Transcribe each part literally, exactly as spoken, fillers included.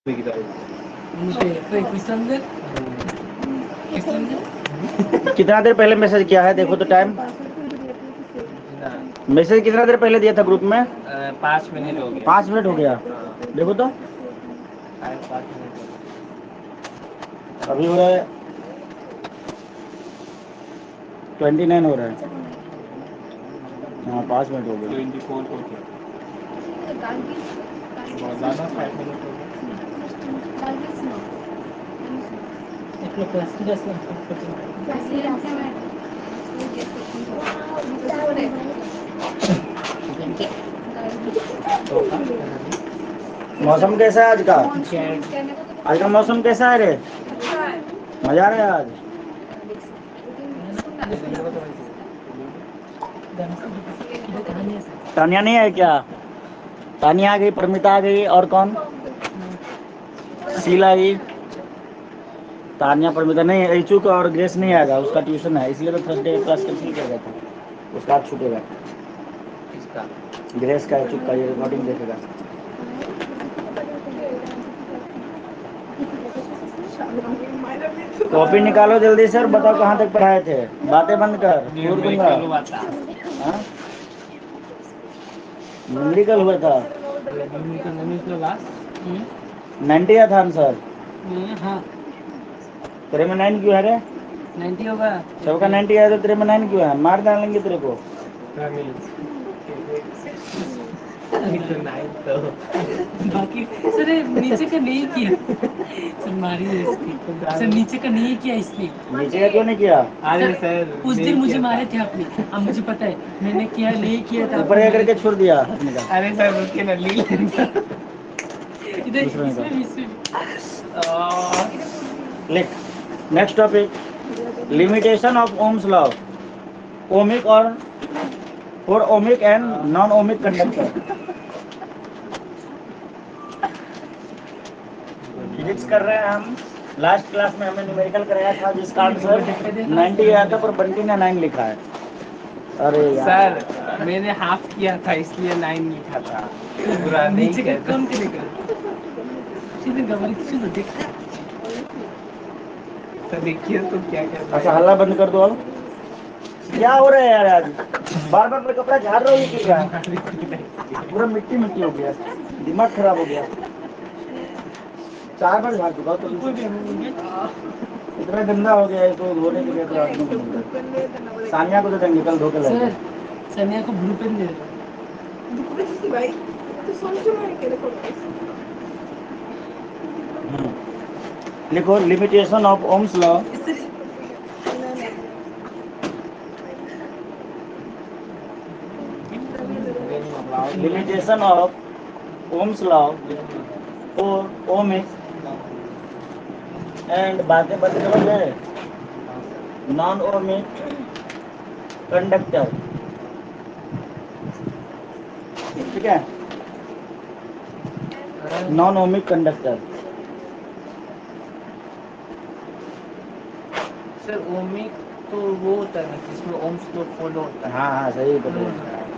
कितना देर पहले मैसेज किया है देखो तो टाइम। मैसेज कितना देर पहले दिया था ग्रुप में? पाँच मिनट हो गया। पाँच मिनट हो गया। देखो तो अभी हो रहा है ट्वेंटी नाइन हो रहा है। हाँ पाँच मिनट हो गया। ट्वेंटी फोर हो गया। बहुत ज़्यादा फाइव मिनट हो गया। मौसम कैसा है आज का? आज का मौसम कैसा है रे? मजा आ रहा है आज? तानिया नहीं है क्या? तानिया आ गई, परमिता आ गई, और कौन? शीला आई। तानिया परमिता नहीं है, इचू का और ग्रेस नहीं आएगा, उसका ट्यूशन है इसलिए तो थर्सडे क्लास कैंसिल किया गया था। उसका आज छूटेगा। किसका? ग्रेस का, इचू का, ये रिकॉर्डिंग देखेगा। कॉपी निकालो जल्दी से और बताओ कहाँ तक पढ़ाए थे। बातें बंद कर, छोड़ दूंगा। हाँ? न्यूमेरिकल हुआ था। नाइन्टी आया था आंसर। हाँ तेरे में नाइन क्यों है रे? नाइन्टी होगा। सबका नाइन्टी आया तो तेरे में नाइन क्यों है? मार डालेंगे तेरे को। तो बाकी सर नीचे का नहीं किया। सर मारिए इसकी। सर नीचे का नहीं किया इसने। नीचे का क्यों नहीं किया? अरे सर उस दिन मुझे मारे थे आपने। अब मुझे पता है मैंने किया नहीं किया था। ऊपर करके छोड़ दिया अपने का। अरे सर रुकिए ना ली इधर दूसरे इसमें का। इसमें लिख। Next topic, limitation of Ohm's law. Ohmic और for ohmic and non ohmic conductor. Physics कर रहे हैं हम। लास्ट क्लास में हमने न्यूमेरिकल कराया था जिसका आंसर नाइन्टी आया था, पर बंटी ने नाइन लिखा है। अरे यार सर मैंने हाफ किया था इसलिए नाइन लिखा था। पूरा नहीं नीचे का किया था। कम करेगा। सीधे गवारी किसी को देखा। तो देखिए तो क्या कर रहा अच्छा है। हल्ला बंद कर दो अब। क्या हो रहा है यार आज? बार बार मैं कपड़ा झाड़ रहा हूँ, ये क्या है? पूरा मिट्टी मिट्टी हो गया, दिमाग खराब हो गया। चार बार झाड़ चुका तो इतना गंदा हो गया है तो धोने के लिए तो आदमी को मिलता है। सानिया को तो देंगे कल धो के लाएंगे। सर सनिया को ब्लू पेन दे दो। हम्म। लिखो limitation of Ohm's law. Limitation of Ohm's law for ohmic and बातें बंद करोगे नॉन ओमिक कंडक्टर। ठीक है, non ohmic conductor. Sir ohmic तो वो होता है ना जिसमें ओम्स लॉ फॉलो होता है। हाँ हाँ सही पकड़े।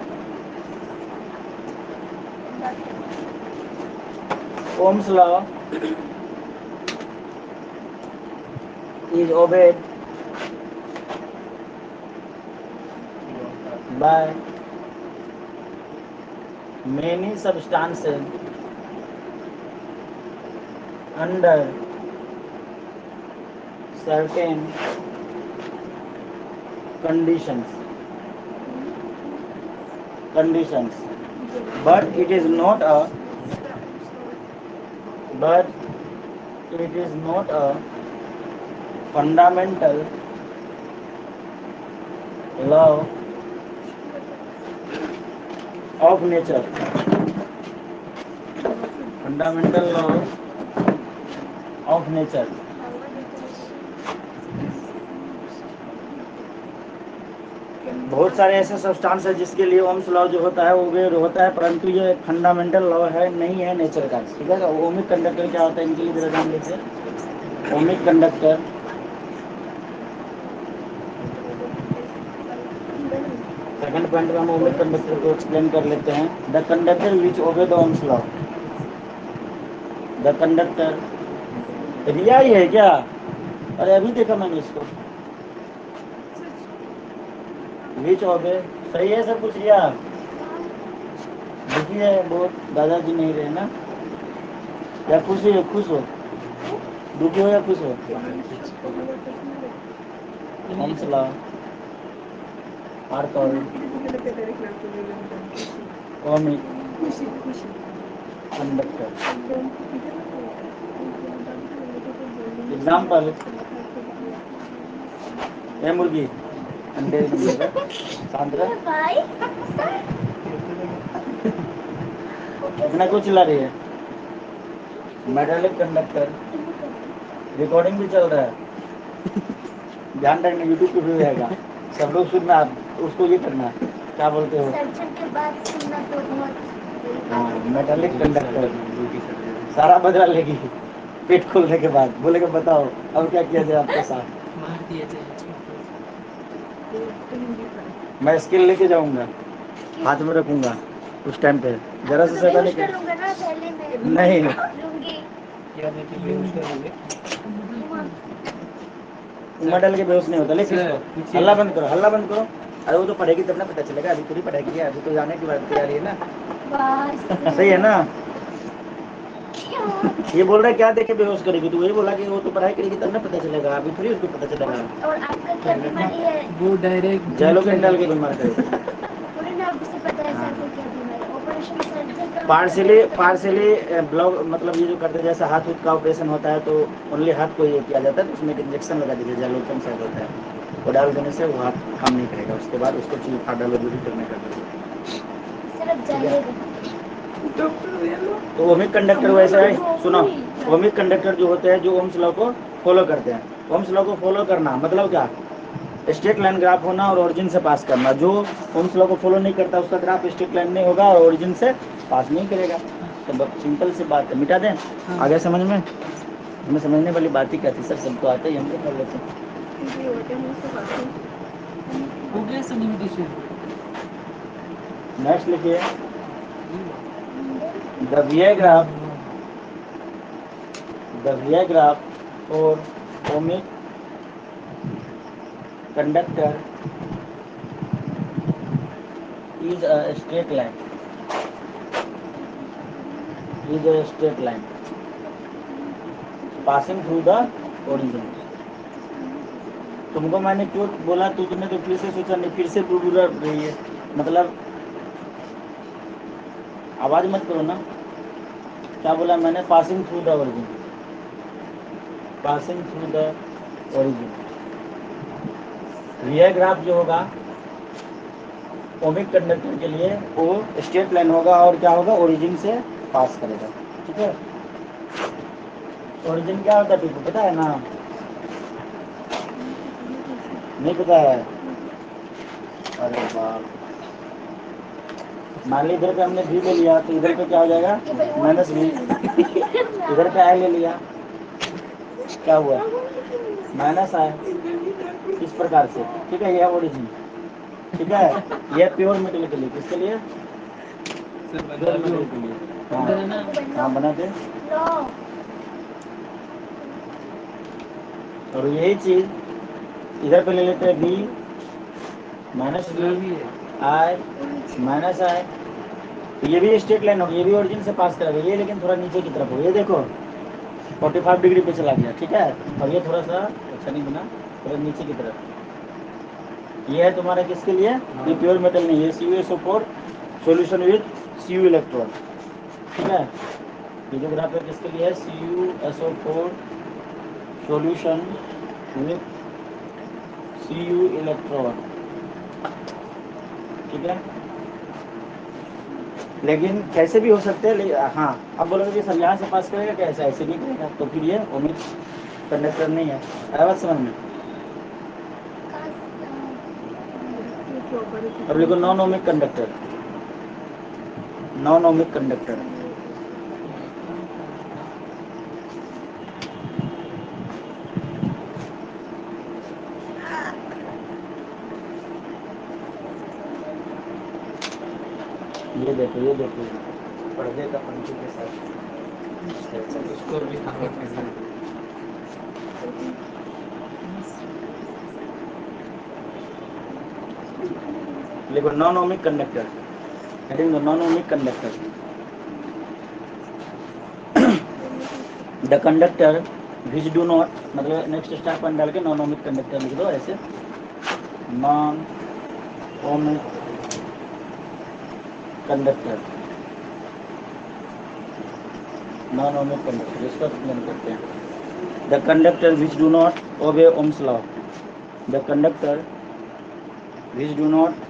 Ohm's law is obeyed by many substances under certain conditions conditions but it is not a but it is not a fundamental law of nature. Fundamental law of nature. बहुत सारे ऐसे substance है जिसके लिए ओम्स लॉ जो होता है वो भी होता है, परंतु ये फंडामेंटल लॉ है नहीं है नेचर का। ठीक है, ओमिक कंडक्टर क्या होता है इनके लिए जरा जान लेते हैं। ओमिक कंडक्टर सेकंड पॉइंट में हम ओमिक कंडक्टर को एक्सप्लेन कर लेते हैं। The conductor which obey the Ohm's law. The conductor. Riya ही है क्या? अरे अभी देखा मैंने इसको। विच ऑफ है? सही है सब कुछ रिया? दुखी है बहुत, दादाजी नहीं रहे ना? या खुश हो? खुश हो? दुखी हो या खुश हो? हम चलाओ आर कॉमिक कंडक्टर। एग्जाम्पल, ए मुर्गी अंडे नहीं देगा। शांत रह। इतना क्यों चिल्ला रही है? Metallic conductor. रिकॉर्डिंग भी चल रहा है, ध्यान रखना, यूट्यूब पे भी रहेगा, सब लोग सुनना, उसको ये करना, क्या बोलते हो? सर्जन के बाद सुनना तो बहुत। हाँ, मेटालिक कंडक्टर सारा बदला लेगी पेट खोलने के बाद, बोलेगा बताओ अब क्या किया जाए आपके साथ। मार दिया जाए छोड़ मैं स्किल लेके जाऊंगा, हाथ में रखूंगा उस टाइम पे, जरा से शैतानी कर नहीं क्या देखे बेहोश करोगे? उम्र डाल के बेहोश नहीं होता। लेकिन इसको हल्ला बंद करो, हल्ला बंद करो। अरे वो तो पढ़ेगी तब ना पता चलेगा, अभी पूरी पढ़ेगी, अभी तो जाने की बात तैयारी है ना। सही है ना? ये बोल रहा है क्या देखे बेहोश करेगी, तो वही बोला कि वो तो पढ़ाई करेगी तब ना पता चलेगा, अभी थोड़ी उसको पता चलेगा। और आपका क्या बीमारी है? वो डायरेक्ट जैलो के डाल के बीमार करेगी। पार्सली पार्सली ब्लॉक, मतलब ये जो करते हैं जैसे हाथ उथ का ऑपरेशन होता है तो ओनली हाथ को ये किया जाता है, तो उसमें एक इंजेक्शन लगा दीजिए, जैलोकन शायद होता है, वो डाल देने से वो हाथ काम नहीं करेगा, उसके बाद उसको चीज हाथ डालो जो भी करने का। तो ओमिक कंडक्टर वैसा है, सुनो, ओमिक कंडक्टर जो होते हैं जो ओम्स लॉ को फॉलो करते हैं, ओम्स लॉ को फॉलो करना मतलब क्या? स्ट्रेट लाइन ग्राफ होना और ओरिजिन से पास करना। जो ओम्स लॉ को फॉलो नहीं करता उसका ग्राफ स्ट्रेट लाइन नहीं होगा और ओरिजिन से पास नहीं करेगा। तो बहुत सिंपल सी बात है, मिटा दें। आगे समझ में? हमें समझने वाली बात ही क्या थी सर, सबको आते ही हम तो कर लेते हैं। हो गया सब लिमिटेशन। नेक्स्ट लिखिए, the V graph, the V graph for ohmic conductor is a straight line, is a straight line passing through the origin। तुमको मैंने क्यों बोला, तू तुमने तो फिर से सोचा नहीं, फिर से तू बुरा रही है, मतलब आवाज मत करो ना। क्या बोला मैंने? Passing through the origin, passing through the origin. V graph जो होगा ओमिक कंडक्टर के लिए वो स्ट्रेट लाइन होगा और क्या होगा? ओरिजिन से पास करेगा। ठीक है, ओरिजिन क्या होता है तुमको पता है ना? नहीं पता है? अरे बाप, मान ली इधर पे हमने भी ले लिया तो इधर पे क्या हो जाएगा? माइनस भी। इधर पे आई ले लिया, क्या हुआ? माइनस आए, इस प्रकार से। ठीक है, ये है ओरिजिन। ठीक है, ये प्योर मेटल के लिए, किसके लिए? प्योर मेटल के लिए। हाँ हाँ, बना दे। और यही चीज इधर पे ले लेते हैं, B minus B I minus I, तो ये भी स्ट्रेट लाइन होगी, ये भी ओरिजिन से पास करेगा ये, लेकिन थोड़ा नीचे की तरफ हो। ये देखो पैंतालीस डिग्री पे चला गया। ठीक है, और ये थोड़ा सा अच्छा नहीं बना, थोड़ा नीचे की तरफ। ये है तुम्हारा किसके लिए? ये प्योर मेटल नहीं है, C U S O four solution with C U electron. ठीक है, ये जो ग्राफ है किसके लिए है? C U S O four solution with C U electron. ठीक है, लेकिन कैसे भी हो सकते हैं। ले, हाँ, अब बोलोगे कि सर यहाँ से पास करेगा कैसे? ऐसे नहीं करेगा, तो फिर ये ओमिक कंडक्टर नहीं है। आया बात समझ में? अब लिखो non ohmic conductor, non ohmic conductor. ये देखो, ये देखो पर्दे का पंछी के साथ स्कोर भी कवर करना है। लिखो नॉन ओमिक कंडक्टर, हेडिंग दो non ohmic conductor. The conductor which do not, मतलब नेक्स्ट स्टार पॉइंट डाल के नॉन ओमिक कंडक्टर लिख दो ऐसे, non ohmic conductor, non ohmic conductor, इसको एक्सप्लेन करते हैं। The conductor which do not obey Ohm's law, the conductor which do not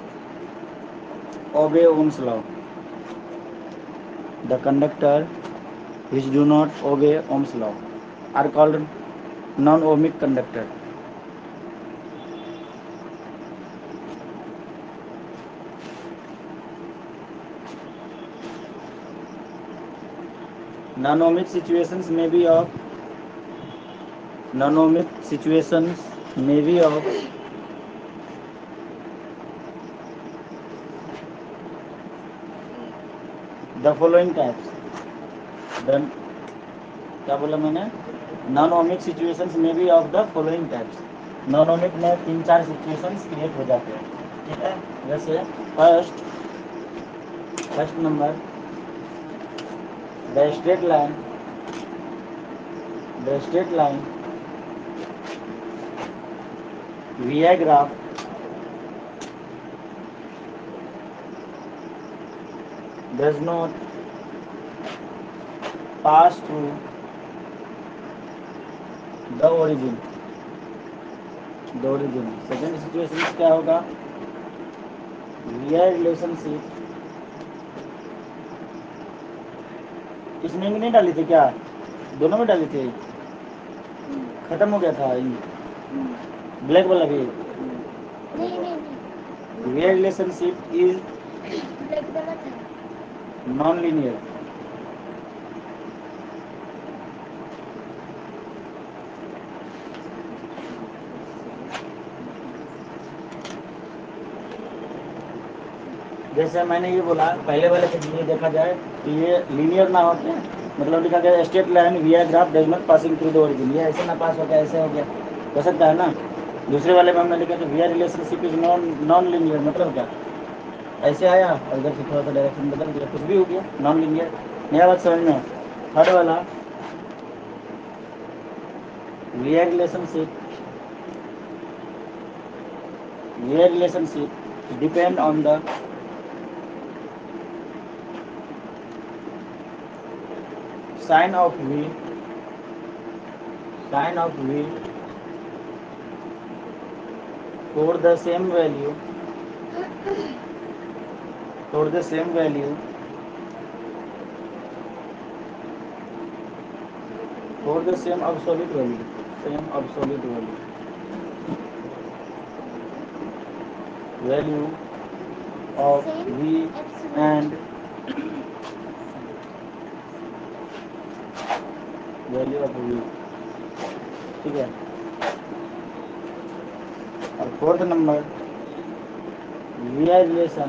obey Ohm's law, the conductor which do not obey Ohm's law are called non-ohmic conductor. Non-ohmic situations may be of non-ohmic situations may be of the following types. Then क्या बोला मैंने, non ohmic situations में भी of the following types, non ohmic में तीन चार situations create हो जाते हैं, ठीक है। जैसे first first number the straight line, the straight line V I graph does not pass through the origin, the origin। Second situation क्या होगा, वी आई रिलेशनशिप, इसमें भी नहीं डाली थी क्या, दोनों में डाली थी, खत्म हो गया था ब्लैक वाला भी। V I relationship is non linear, जैसे मैंने ये बोला पहले वाले के लिए देखा जाए तो ये लीनियर ना होते, मतलब लिखा गया straight line V I graph does not passing through the origin, ये ऐसे ना पास हो गया, ऐसे हो गया, हो सकता है ना। दूसरे वाले में हमने लिखा तो V I relationship is non non linear, मतलब क्या ऐसे आया और इधर से थोड़ा सा डायरेक्शन बदल दिया, कुछ भी हो गया, नॉन लीनियर। नया बात समझ में। थर्ड वाला V I relationship, V I relationship depend on the sign of V, sign of V for the same value, for the same value, for the same absolute value, same absolute value, value of V and value of V, ठीक है। और fourth number V I relation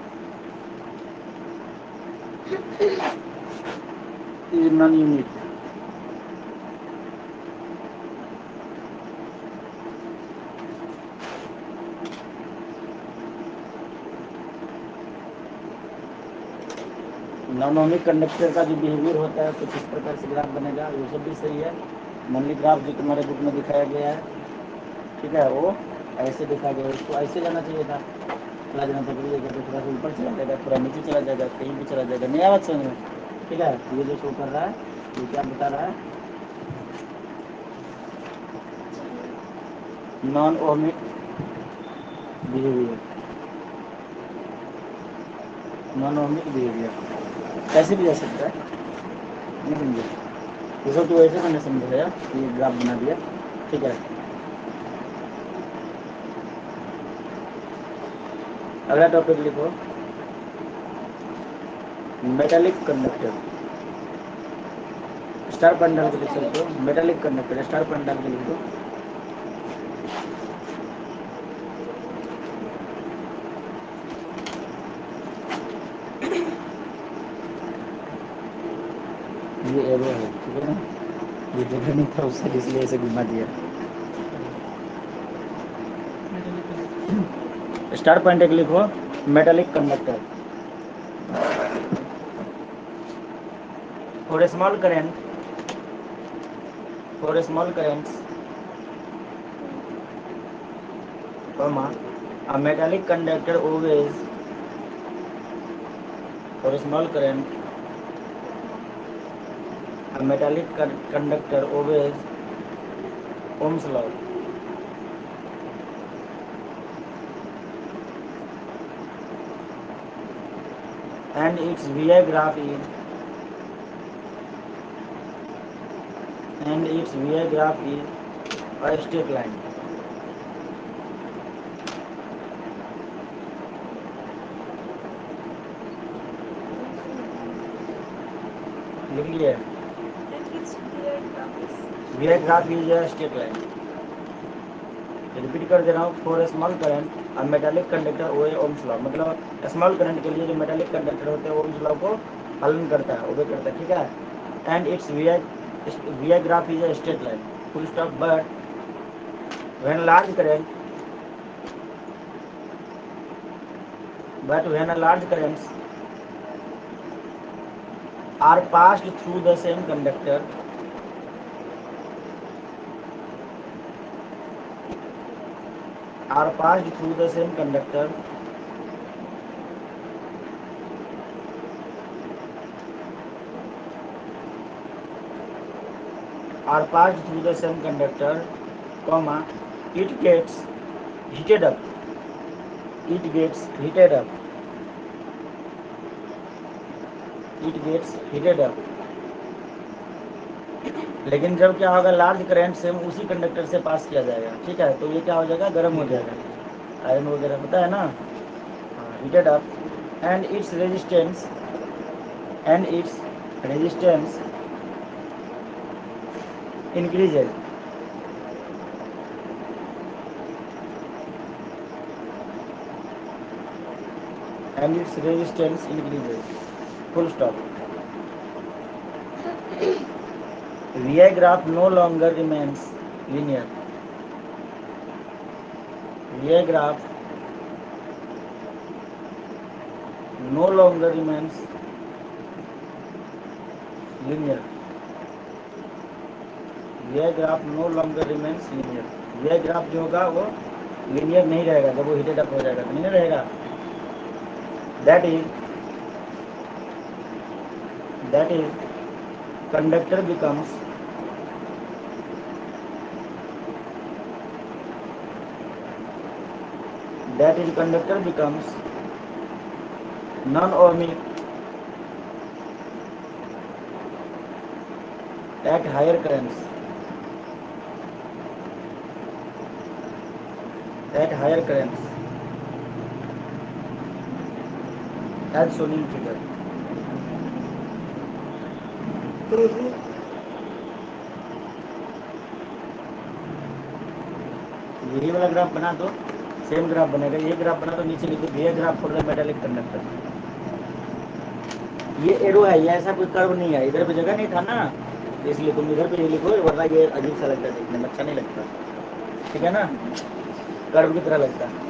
is non unit, non ohmic conductor का जो behaviour होता है कुछ इस प्रकार से ग्राफ बनेगा, वो सब भी सही है। मनली ग्राफ जो तुम्हारे बुक में दिखाया गया है, ठीक है, वो ऐसे दिखा गया, उसको ऐसे जाना चाहिए था, चला जाना था, थोड़ा सा ऊपर चला जाएगा, थोड़ा नीचे चला जाएगा, कहीं भी चला जाएगा, नया बात समझ में, ठीक है। ये जो शो कर रहा है ये क्या बता रहा है, non ohmic behaviour, non ohmic behaviour कैसे भी जा सकता है, नहीं समझे, इसको तो ऐसे मैंने समझाया, ये ग्राफ बना दिया, ठीक है। अगला टॉपिक लिखो मेटालिक कंडक्टर, स्टार पॉइंट डाल के लिख सकते हो, मेटालिक कंडक्टर स्टार पॉइंट डाल के लिख दो। ये एरो है, ठीक है ना, ये जगह नहीं था उससे, इसलिए ऐसे घुमा दिया। Metallic conductor. स्टार पॉइंट एक लिखो, metallic conductor. For small current, for small currents, comma, a metallic conductor always, for a small current, a metallic con- conductor obeys Ohm's law. And its V I graph is, and its V I graph is a straight line. लिख लिए? V I graph is a straight line. Repeat कर दे रहा हूँ, for small current a metallic conductor obey Ohm's law, मतलब small current के लिए जो मेटालिक कंडक्टर होते हैं ओम्स लॉ को पालन करता है, ओबे करता है, ठीक है। And its V I V I graph is a straight line, full stop. But when large current but when a large currents are passed through the same conductor, are passed through the same conductor, are passed through the same conductor, comma, it gets heated up, it gets heated up, it gets heated up। लेकिन जब क्या होगा, large current से उसी conductor से पास किया जाएगा, ठीक है, तो ये क्या हो जाएगा, गर्म हो जाएगा, आयरन वगैरह होता है ना, heated up. And its resistance, and its resistance increases, and its resistance increases, full stop। V I graph no longer remains linear, V I graph no longer remains linear, V I graph no longer remains linear। V I graph जो होगा वो linear नहीं रहेगा, जब वो heated up हो जाएगा तो नहीं रहेगा। that is that is conductor becomes that is conductor becomes non-ohmic at higher currents, at higher currents as shown in figure। यही वाला ग्राफ बना दो, सेम ग्राफ बनेगा, ये ग्राफ बना तो नीचे लिखो ये graph for the metallic conductor. ये एरो है, ये ऐसा कोई कर्व नहीं है, इधर पे जगह नहीं था ना, इसलिए तुम इधर पे ये लिखो, वरना ये अजीब सा लगता है देखने में, अच्छा नहीं लगता, ठीक है ना, कर्व की तरह लगता है।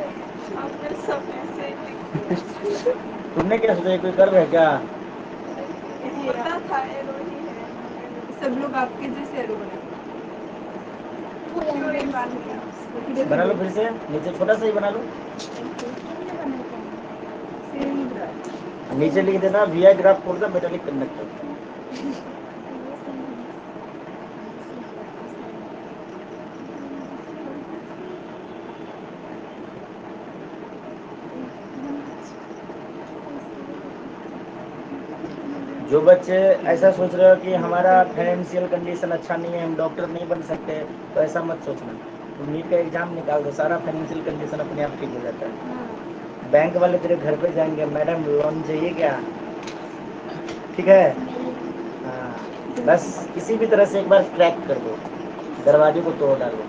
तुमने क्या सोचा, कोई कर्व है क्या? पता था एरो ही है, सब लोग आपके जैसे एरो बना बना लो फिर से, नीचे छोटा सा ही बना लो, नीचे लिख देना V I graph for the metallic conductor. जो बच्चे ऐसा सोच रहे हो कि हमारा फाइनेंशियल कंडीशन अच्छा नहीं है, हम डॉक्टर नहीं बन सकते, तो ऐसा मत सोचना, तुम नीट का एग्जाम निकाल दो, सारा फाइनेंशियल कंडीशन अपने आप ठीक हो जाता है। बैंक वाले तेरे घर पे जाएंगे, मैडम लोन चाहिए क्या, ठीक है, हाँ, बस किसी भी तरह से एक बार क्रैक कर दो, दरवाजे को तोड़ डालो।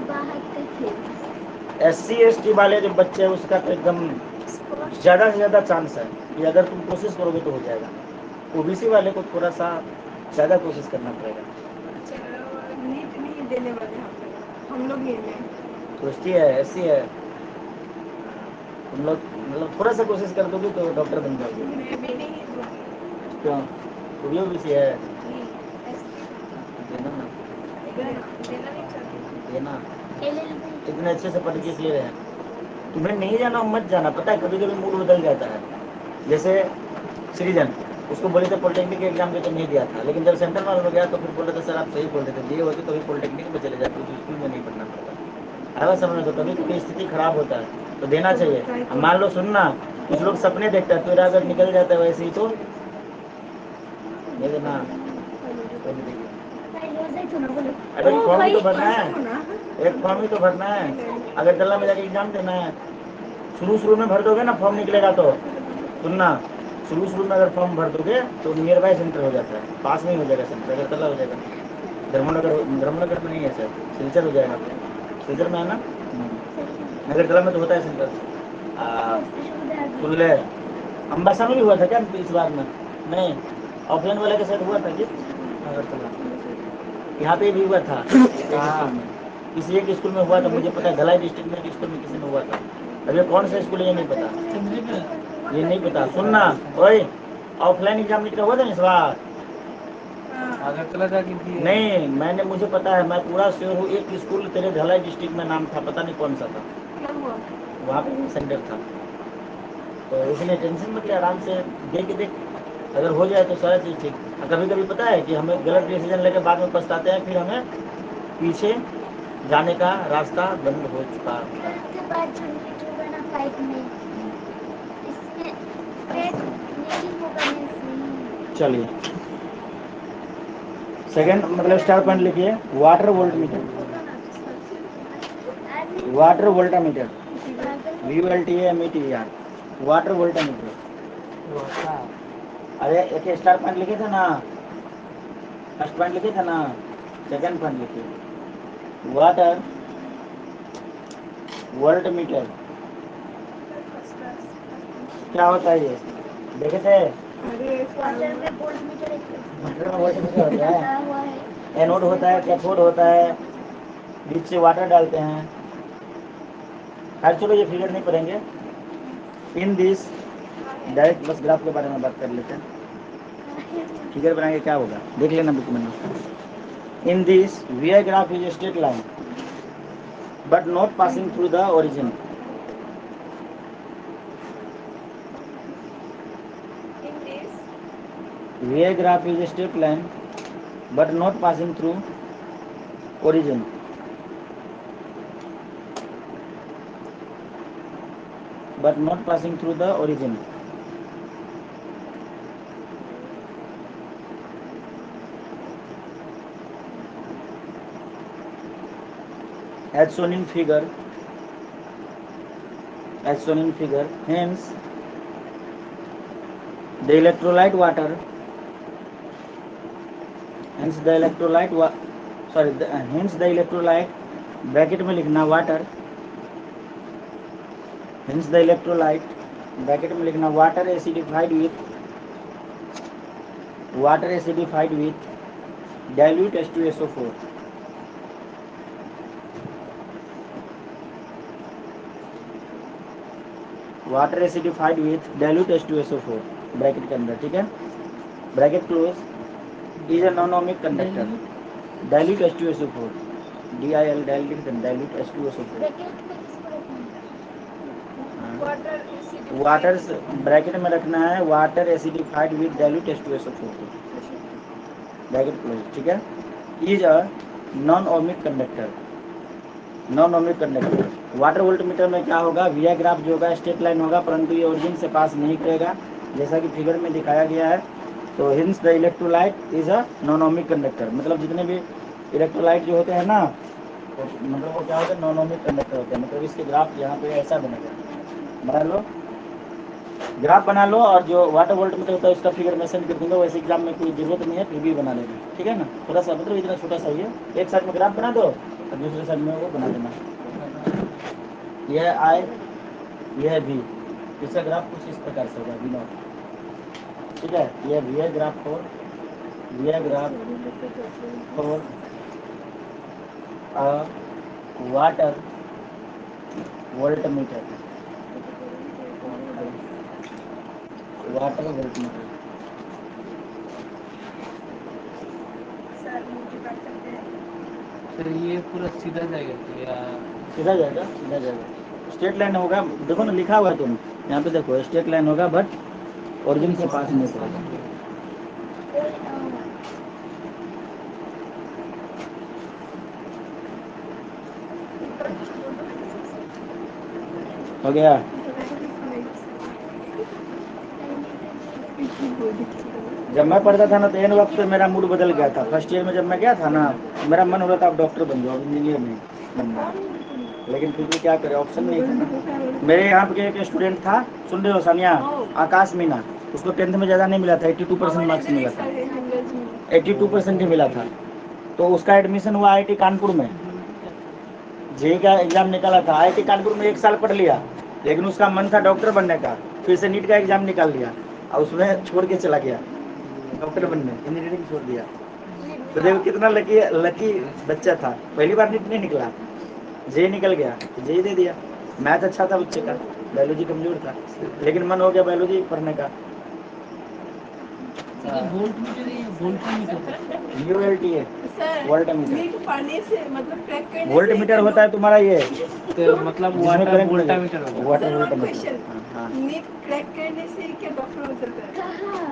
एस सी एस टी वाले जो बच्चे हैं उसका तो एकदम ज़्यादा से ज़्यादा चांस है कि अगर तुम कोशिश करोगे तो हो जाएगा। ओबीसी वाले को थोड़ा सा ज़्यादा कोशिश करना पड़ेगा। नीट नहीं देने वाले हम लोग हम लोग नहीं में सोचती है ऐसी है, तुम लोग मतलब थोड़ा सा कोशिश कर दोगे तो डॉक्टर बन जाओगे। मैं भी नहीं दूंगी। क्यों? तुम भी सी है नहीं, ऐसे देना ना, देना देना नहीं चाहती। देना इतने अच्छे से पढ़ के इसलिए रहे। तुम्हें नहीं जाना मत जाना, पता है कभी कभी मूड बदल जाता है। जैसे सृजन, उसको बोले थे पॉलिटेक्निक एग्जाम में तो नहीं दिया था, लेकिन जब सेंटर में हो गया तो फिर बोले थे सर आप सही बोल रहे थे, दिए होते तो भी पॉलिटेक्निक में चले जाते, तो स्कूल में नहीं पढ़ना पड़ता। अगर समझ तो कभी कभी स्थिति खराब होता है तो देना चाहिए। अब मान लो सुनना, कुछ लोग सपने देखते हैं, तेरा अगर निकल जाता है वैसे ही तो नहीं देना। अरे एक फॉर्म ही तो भरना है, एक फॉर्म ही तो भरना है। अगर दल्ला में जाके एग्जाम देना है, शुरू शुरू में भर दोगे ना फॉर्म निकलेगा तो सुनना, शुरू शुरू में अगर फॉर्म भर दोगे तो नियर बाय सेंटर हो जाता है, पास में ही हो जाएगा सेंटर। अगर तला हो जाएगा, धर्मनगर धर्मनगर में नहीं है सर, सिलचर हो जाएगा, सिलचर में है ना, नगर तला में तो होता है सेंटर। खुले अम्बासा में भी हुआ था क्या इस बार में? नहीं, ऑफलाइन वाले के साथ हुआ था जी, अगरतला यहाँ पे भी हुआ था हाँ, किसी एक स्कूल में हुआ था, मुझे पता है धलाई डिस्ट्रिक्ट में स्कूल में किसी में हुआ था। अब ये कौन सा स्कूल है ये नहीं पता, ये नहीं पता। सुनना ओए, ऑफलाइन एग्जाम निकला हुआ था ना इस बार? अगरतला जाके दिए नहीं, मैंने मुझे पता है, मैं पूरा श्योर हूँ, एक स्कूल तेरे धलाई डिस्ट्रिक्ट में नाम था, पता नहीं कौन सा था, क्या हुआ? वहाँ पे भी सेंटर था। तो इसलिए टेंशन मत ले, आराम से देख देख, अगर हो जाए तो सारा चीज़ ठीक। कभी कभी पता है कि हमें गलत डिसीजन लेकर बाद में पछताते हैं, फिर हमें पीछे जाने का रास्ता बंद हो चुका है। उसके बाद जो नीट होगा ना फाइव में, इसमें स्टेट नहीं होगा नहीं। चलिए सेकंड मतलब स्टार पॉइंट लिखिए, water volt meter, water volta meter, V L T M E T R, water volta meter. अरे एक स्टार पॉइंट लिखे थे ना, फर्स्ट पॉइंट लिखे थे ना, सेकंड पॉइंट लिखिए, वाटर वोल्ट मीटर। क्या होता है ये देखे थे? वाटर में वोल्ट मीटर वाटर में वोल्ट मीटर होता है, हुआ है। एनोड होता है, कैथोड होता है, बीच से वाटर डालते हैं। खैर चलो ये फिगर नहीं पढ़ेंगे। इन दिस डायरेक्ट बस ग्राफ के बारे में बात कर लेते हैं। फिगर बनाएंगे क्या होगा देख लेना बुक में। In this V I graph is straight line but not passing through the origin. In this, V I graph is a straight line but not passing through origin. But not passing through the origin. As shown in figure, as shown in figure, hence the electrolyte water, hence the electrolyte wa sorry, the, uh, hence the electrolyte bracket में लिखना water, hence the electrolyte bracket में लिखना water acidified with water acidified with dilute H two S O four. Water acidified with dilute H two S O four bracket के अंदर, ठीक है, bracket close, is a non ohmic conductor, dilute H two S O four, D I L dilute dilute H two S O four. water acidified water bracket में रखना है, water acidified with dilute H two S O four, bracket close, ठीक है। Is a non ohmic conductor, non ohmic conductor. Water volt meter में क्या होगा, we I graph जो होगा स्ट्रेट लाइन होगा, परंतु ये ओरिजिन से पास नहीं करेगा जैसा कि फिगर में दिखाया गया है। तो hence the electrolyte is a non ohmic conductor, मतलब जितने भी इलेक्ट्रोलाइट जो होते हैं ना, तो मतलब वो क्या होता है, नॉन ओमिक कंडक्टर होते हैं। मतलब इसके ग्राफ यहाँ पे ऐसा बनेगा, बना लो ग्राफ बना लो, और जो वाटर वोल्ट मीटर होता है उसका फिगर मैं सेंड कर दूंगा। वैसे एग्जाम में कोई जरूरत नहीं है, फिर भी बना लेना, ठीक है ना। थोड़ा सा मतलब इतना छोटा सा ही है, एक साइड में ग्राफ बना दो और दूसरे साइड में वो बना देना। यह आई, यह भी, इसका ग्राफ कुछ इस प्रकार से होगा, वी नॉट, ठीक है। यह वी है ग्राफ फोर, दिया graph for a water voltmeter, water voltmeter. Sir मुझे बात करते हैं। सर ये पूरा सीधा जाएगा तो या सीधा जाएगा, सीधा जाएगा। स्ट्रेट लाइन होगा, देखो ना लिखा हुआ है तुम यहाँ पे देखो, स्ट्रेट लाइन होगा बट ओरिजिन से पास नहीं करेगा। हो गया। जब मैं पढ़ता था ना तो इन वक्त पे मेरा मूड बदल गया था। फर्स्ट ईयर में जब मैं गया था ना, मेरा मन हो रहा था अब डॉक्टर बन जाओ, इंजीनियर नहीं बनना है। लेकिन फिर भी क्या करे, ऑप्शन नहीं था ना। मेरे यहाँ पे एक स्टूडेंट था, सुन रहे हो सानिया, आकाश मीना, उसको टेंथ में ज़्यादा नहीं मिला था, एट्टी टू परसेंट मार्क्स मिला था, एट्टी टू परसेंट ही मिला था। तो उसका एडमिशन हुआ आई आई टी कानपुर में। जेई का एग्ज़ाम निकाला था, आई आई टी कानपुर में एक साल पढ़ लिया, लेकिन उसका मन था डॉक्टर बनने का। फिर से नीट का एग्ज़ाम निकाल लिया और उसमें छोड़ के चला गया डॉक्टर बनने, इंजीनियरिंग छोड़ दिया। तो देखो कितना लकी लकी बच्चा था। पहली बार नीट नहीं निकला, जे निकल गया, जे दे दिया। मैथ अच्छा था बच्चे का, बायोलॉजी कमजोर था, लेकिन मन हो गया बायोलॉजी पढ़ने का। वोल्ट मीटर है या voltmeter? U L T है, सर वोल्ट मीटर। नीट पढ़ने से मतलब क्रैक करने वोल्ट से मीटर होता है तुम्हारा ये, तो मतलब जिसमें वाटर करंट वोल्टा लगे। मीटर होगा। Water sir volt one meter. Question, हाँ नीट क्रैक करने से क्या डॉक्टर हो सकता है?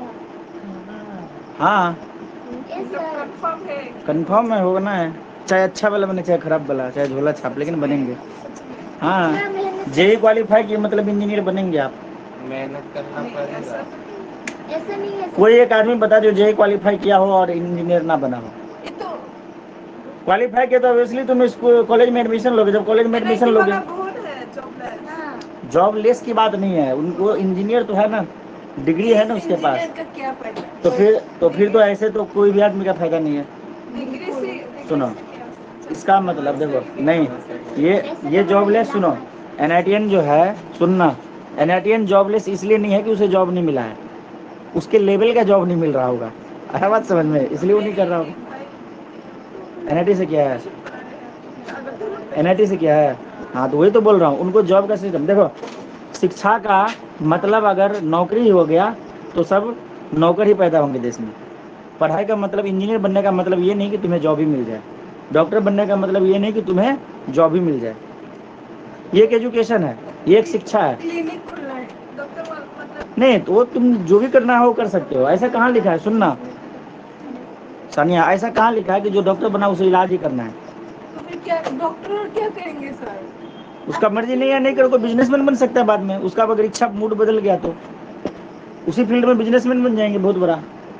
हाँ, मतलब कंफर्म है? कंफर्म है, होना है, चाहे अच्छा वाला बने चाहे खराब वाला, चाहे झोला छाप, लेकिन बनेंगे। हाँ, जेई क्वालिफाई किए मतलब इंजीनियर बनेंगे आप। मेहनत करना नहीं, पड़ेगा। ऐसा तो नहीं। ऐसा नहीं है कोई एक आदमी बता जो जेई क्वालिफाई किया हो और इंजीनियर ना बना हो। ये तो क्वालिफाई किया तो ऑब्वियसली तुम स्कूल कॉलेज में एडमिशन लोगे, जब कॉलेज में एडमिशन लोगे। वाला बहुत है जॉबलेस। हाँ जॉब लेस की बात नहीं है, उनको इंजीनियर तो है ना, डिग्री है ना उसके पास। इंजीनियर का क्या फायदा? तो फिर तो फिर तो ऐसे तो कोई भी आदमी का फायदा नहीं है। डिग्री से डिग्री सुनो, से क्या? इसका मतलब देखो, नहीं ये ये जॉबलेस, सुनो, एनआईटीएन जो है, सुनना, एनआईटीएन जॉबलेस इसलिए नहीं है कि उसे जॉब नहीं मिला है, उसके लेवल का जॉब नहीं मिल रहा होगा। आया बात समझ में, इसलिए वो नहीं कर रहा होगा। एनआईटी से क्या है, एनआईटी से क्या है, हाँ तो वही तो बोल रहा हूँ, उनको जॉब का सिस्टम देखो। शिक्षा का मतलब अगर नौकरी हो गया तो सब नौकर ही पैदा होंगे देश में। पढ़ाई का मतलब, इंजीनियर बनने का मतलब ये नहीं कि तुम्हें जॉब ही मिल जाए, डॉक्टर बनने का मतलब ये नहीं कि तुम्हें जॉब ही मिल जाए। ये एक एजुकेशन है, ये एक शिक्षा है। क्लिनिक खुलना है, डॉक्टर मतलब नहीं तो वो तुम जो भी करना है वो कर सकते हो। ऐसा कहाँ लिखा है, सुनना सानिया, ऐसा कहाँ लिखा है कि जो डॉक्टर बना उसे इलाज ही करना है। तो फिर क्या डॉक्टर क्या करेंगे सर? उसका मर्जी नहीं है, नहीं करो तो बिजनेसमैन बन सकता है बाद में। उसका अगर इच्छा मूड बदल गया तो उसी फील्ड में बिजनेसमैन बन जाएंगे बहुत बड़ा।